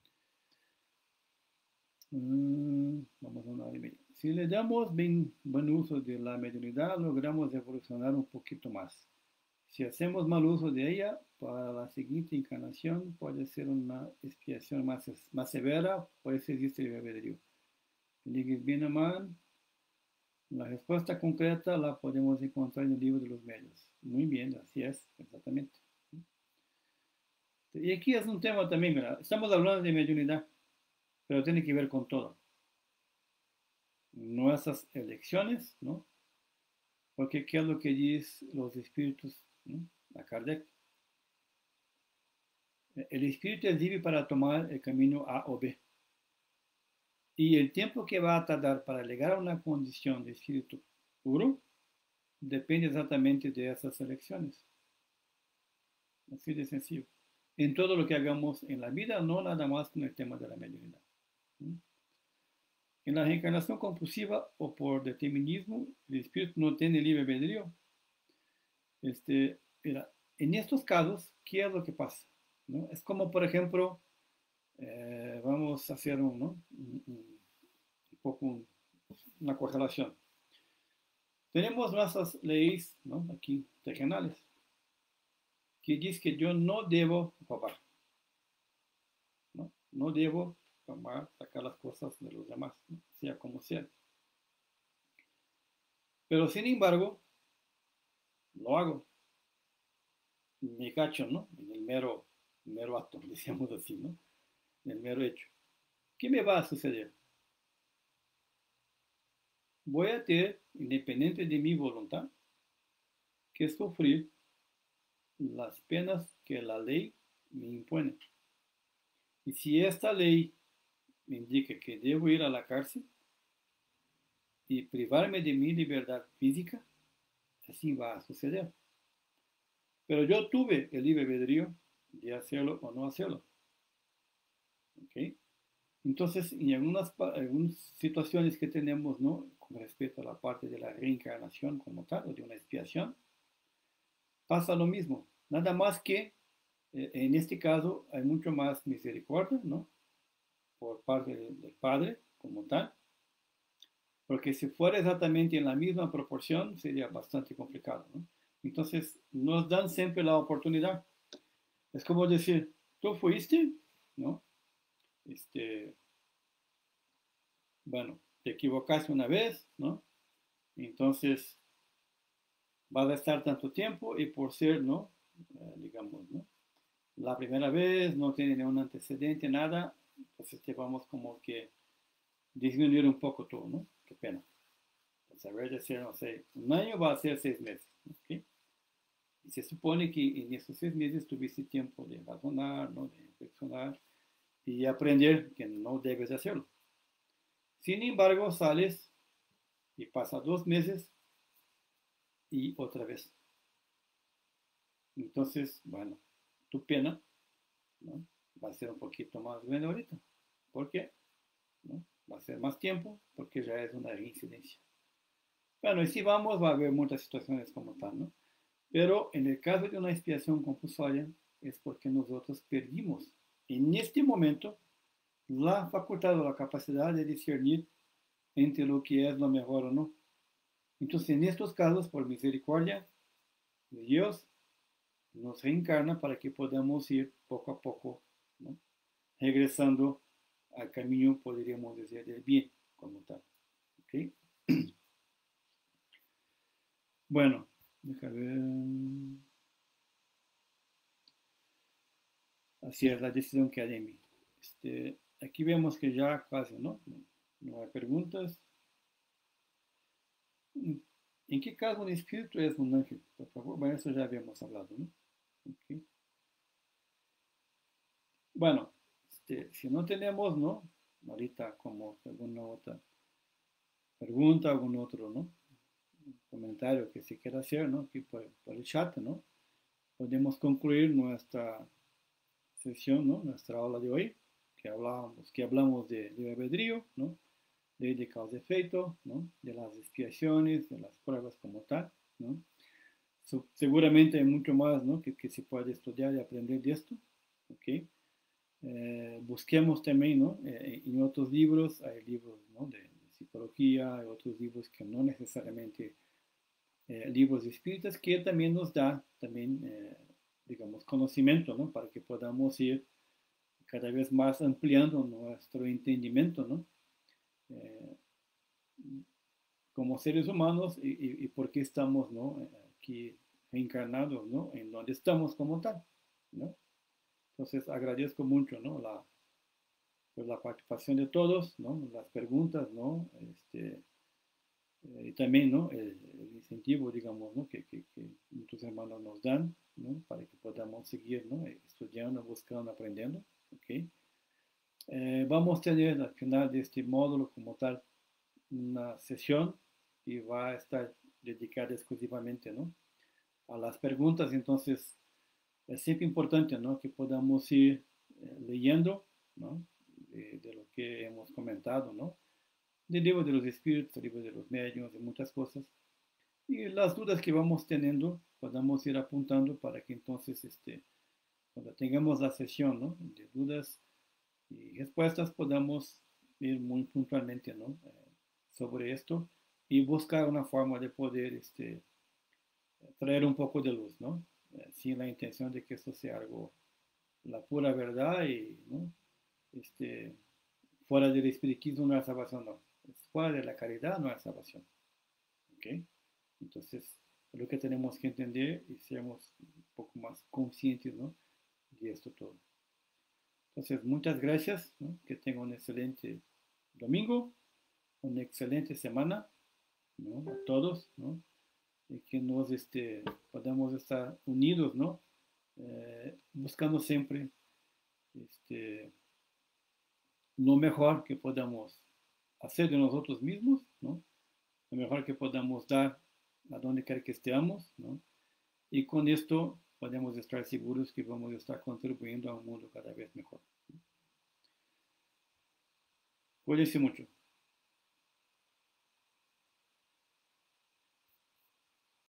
Vamos a una hora y media. Si le damos buen uso de la mediunidad, logramos evolucionar un poquito más. Si hacemos mal uso de ella, para la siguiente encarnación puede ser una expiación más severa, por eso existe el albedrío. ¿Eliges bien o mal? La respuesta concreta la podemos encontrar en el libro de los medios. Muy bien, así es, exactamente. Y aquí es un tema también, ¿verdad? Estamos hablando de mediunidad, pero tiene que ver con todo. Nuestras elecciones, ¿no? Porque ¿qué es lo que dicen los espíritus, ¿no? A Kardec. El espíritu es libre para tomar el camino A o B. Y el tiempo que va a tardar para llegar a una condición de espíritu puro depende exactamente de esas elecciones. Así de sencillo. En todo lo que hagamos en la vida, no nada más con el tema de la mediunidad. En la reencarnación compulsiva o por determinismo, el espíritu no tiene libre albedrío. Mira, en estos casos, ¿qué es lo que pasa? ¿No? Es como, por ejemplo, vamos a hacer un poco una correlación. Tenemos nuestras leyes, ¿no? Aquí, terrenales, que dice que yo no debo robar, ¿no? No debo tomar, sacar las cosas de los demás, ¿no? Sea como sea. Pero sin embargo, lo hago. Me cacho, ¿no? En el mero acto, decíamos así, ¿no? En el mero hecho. ¿Qué me va a suceder? Voy a tener, independiente de mi voluntad, que sufrir las penas que la ley me impone. Y si esta ley me indica que debo ir a la cárcel y privarme de mi libertad física, así va a suceder. Pero yo tuve el libre albedrío de hacerlo o no hacerlo. ¿Okay? Entonces, en algunas situaciones que tenemos, ¿no? Con respecto a la parte de la reencarnación como tal, o de una expiación, pasa lo mismo. Nada más que, en este caso, hay mucho más misericordia, ¿no? Por parte del Padre como tal, porque si fuera exactamente en la misma proporción, sería bastante complicado, ¿no? Entonces, nos dan siempre la oportunidad. Es como decir, tú fuiste, ¿no? Bueno, te equivocaste una vez, ¿no? Entonces, vas a estar tanto tiempo y por ser, ¿no? Digamos, ¿no? La primera vez no tiene ningún antecedente, nada, entonces te vamos como que disminuir un poco todo, ¿no? Qué pena. Pues a ver, decir, no sé, un año va a ser 6 meses, ¿ok? Y se supone que en esos 6 meses tuviste tiempo de razonar, ¿no? De reflexionar y aprender que no debes hacerlo. Sin embargo, sales y pasa 2 meses y otra vez. Entonces, bueno, tu pena, ¿no? Va a ser un poquito más grande ahorita. ¿Por qué? ¿No? Va a ser más tiempo porque ya es una reincidencia. Bueno, y si vamos, va a haber muchas situaciones como tal, ¿no? Pero en el caso de una expiación compulsoria es porque nosotros perdimos en este momento la facultad o la capacidad de discernir entre lo que es lo mejor o no. Entonces, en estos casos, por misericordia de Dios, nos reencarna para que podamos ir poco a poco, ¿no? Regresando al camino, podríamos decir, del bien, como tal. ¿Okay? Bueno, déjame ver. Así es la decisión que hay de mí. Aquí vemos que ya casi, ¿no? No hay preguntas. ¿En qué caso un espíritu es un ángel? Por favor, bueno, eso ya habíamos hablado, ¿no? Okay. Bueno, si no tenemos, ¿no? Ahorita como alguna otra pregunta, algún otro, ¿no? Comentario que se quiera hacer, ¿no? Aquí por el chat, ¿no? Podemos concluir nuestra sesión, ¿no? Nuestra aula de hoy, que hablamos de albedrío, ¿no? De causa y efecto, ¿no? De las expiaciones, de las pruebas como tal, ¿no? seguramente hay mucho más, ¿no? que se puede estudiar y aprender de esto. ¿Ok? Busquemos también, ¿no? En otros libros, hay libros, ¿no? de psicología, hay otros libros que no necesariamente libros espíritas, que también nos da también, digamos, conocimiento, ¿no? Para que podamos ir cada vez más ampliando nuestro entendimiento, ¿no? Eh, como seres humanos y por qué estamos, ¿no? Aquí reencarnados, ¿no? En donde estamos como tal, ¿no? Entonces agradezco mucho, ¿no? Pues la participación de todos, ¿no? Las preguntas, ¿no? Y también, ¿no? El incentivo, digamos, ¿no? Que muchos hermanos nos dan, ¿no? Para que podamos seguir, ¿no? Estudiando, buscando, aprendiendo, ¿ok? Vamos a tener al final de este módulo como tal una sesión y va a estar dedicada exclusivamente, ¿no? A las preguntas. Entonces es siempre importante, ¿no? Que podamos ir leyendo, ¿no? De lo que hemos comentado, ¿no? Del libro de los espíritus, del libro de los medios, de muchas cosas. Y las dudas que vamos teniendo, podamos ir apuntando para que entonces, cuando tengamos la sesión, ¿no? De dudas y respuestas, podamos ir muy puntualmente, ¿no? Sobre esto y buscar una forma de poder, traer un poco de luz, ¿no? Sin la intención de que esto sea algo, la pura verdad y, ¿no? Este, fuera del espiritismo no hay salvación, no. Fuera de la caridad no hay salvación. ¿Ok? Entonces, es lo que tenemos que entender y seamos un poco más conscientes, ¿no? De esto todo. Entonces, muchas gracias, ¿no? Que tengan un excelente domingo, una excelente semana, ¿no? A todos, ¿no? Y que nos podamos estar unidos, ¿no? Buscando siempre este, lo mejor que podamos hacer de nosotros mismos, ¿no? Lo mejor que podamos dar a donde quiera que estemos, ¿no? Y con esto podemos estar seguros que vamos a estar contribuyendo a un mundo cada vez mejor. Cuídense mucho.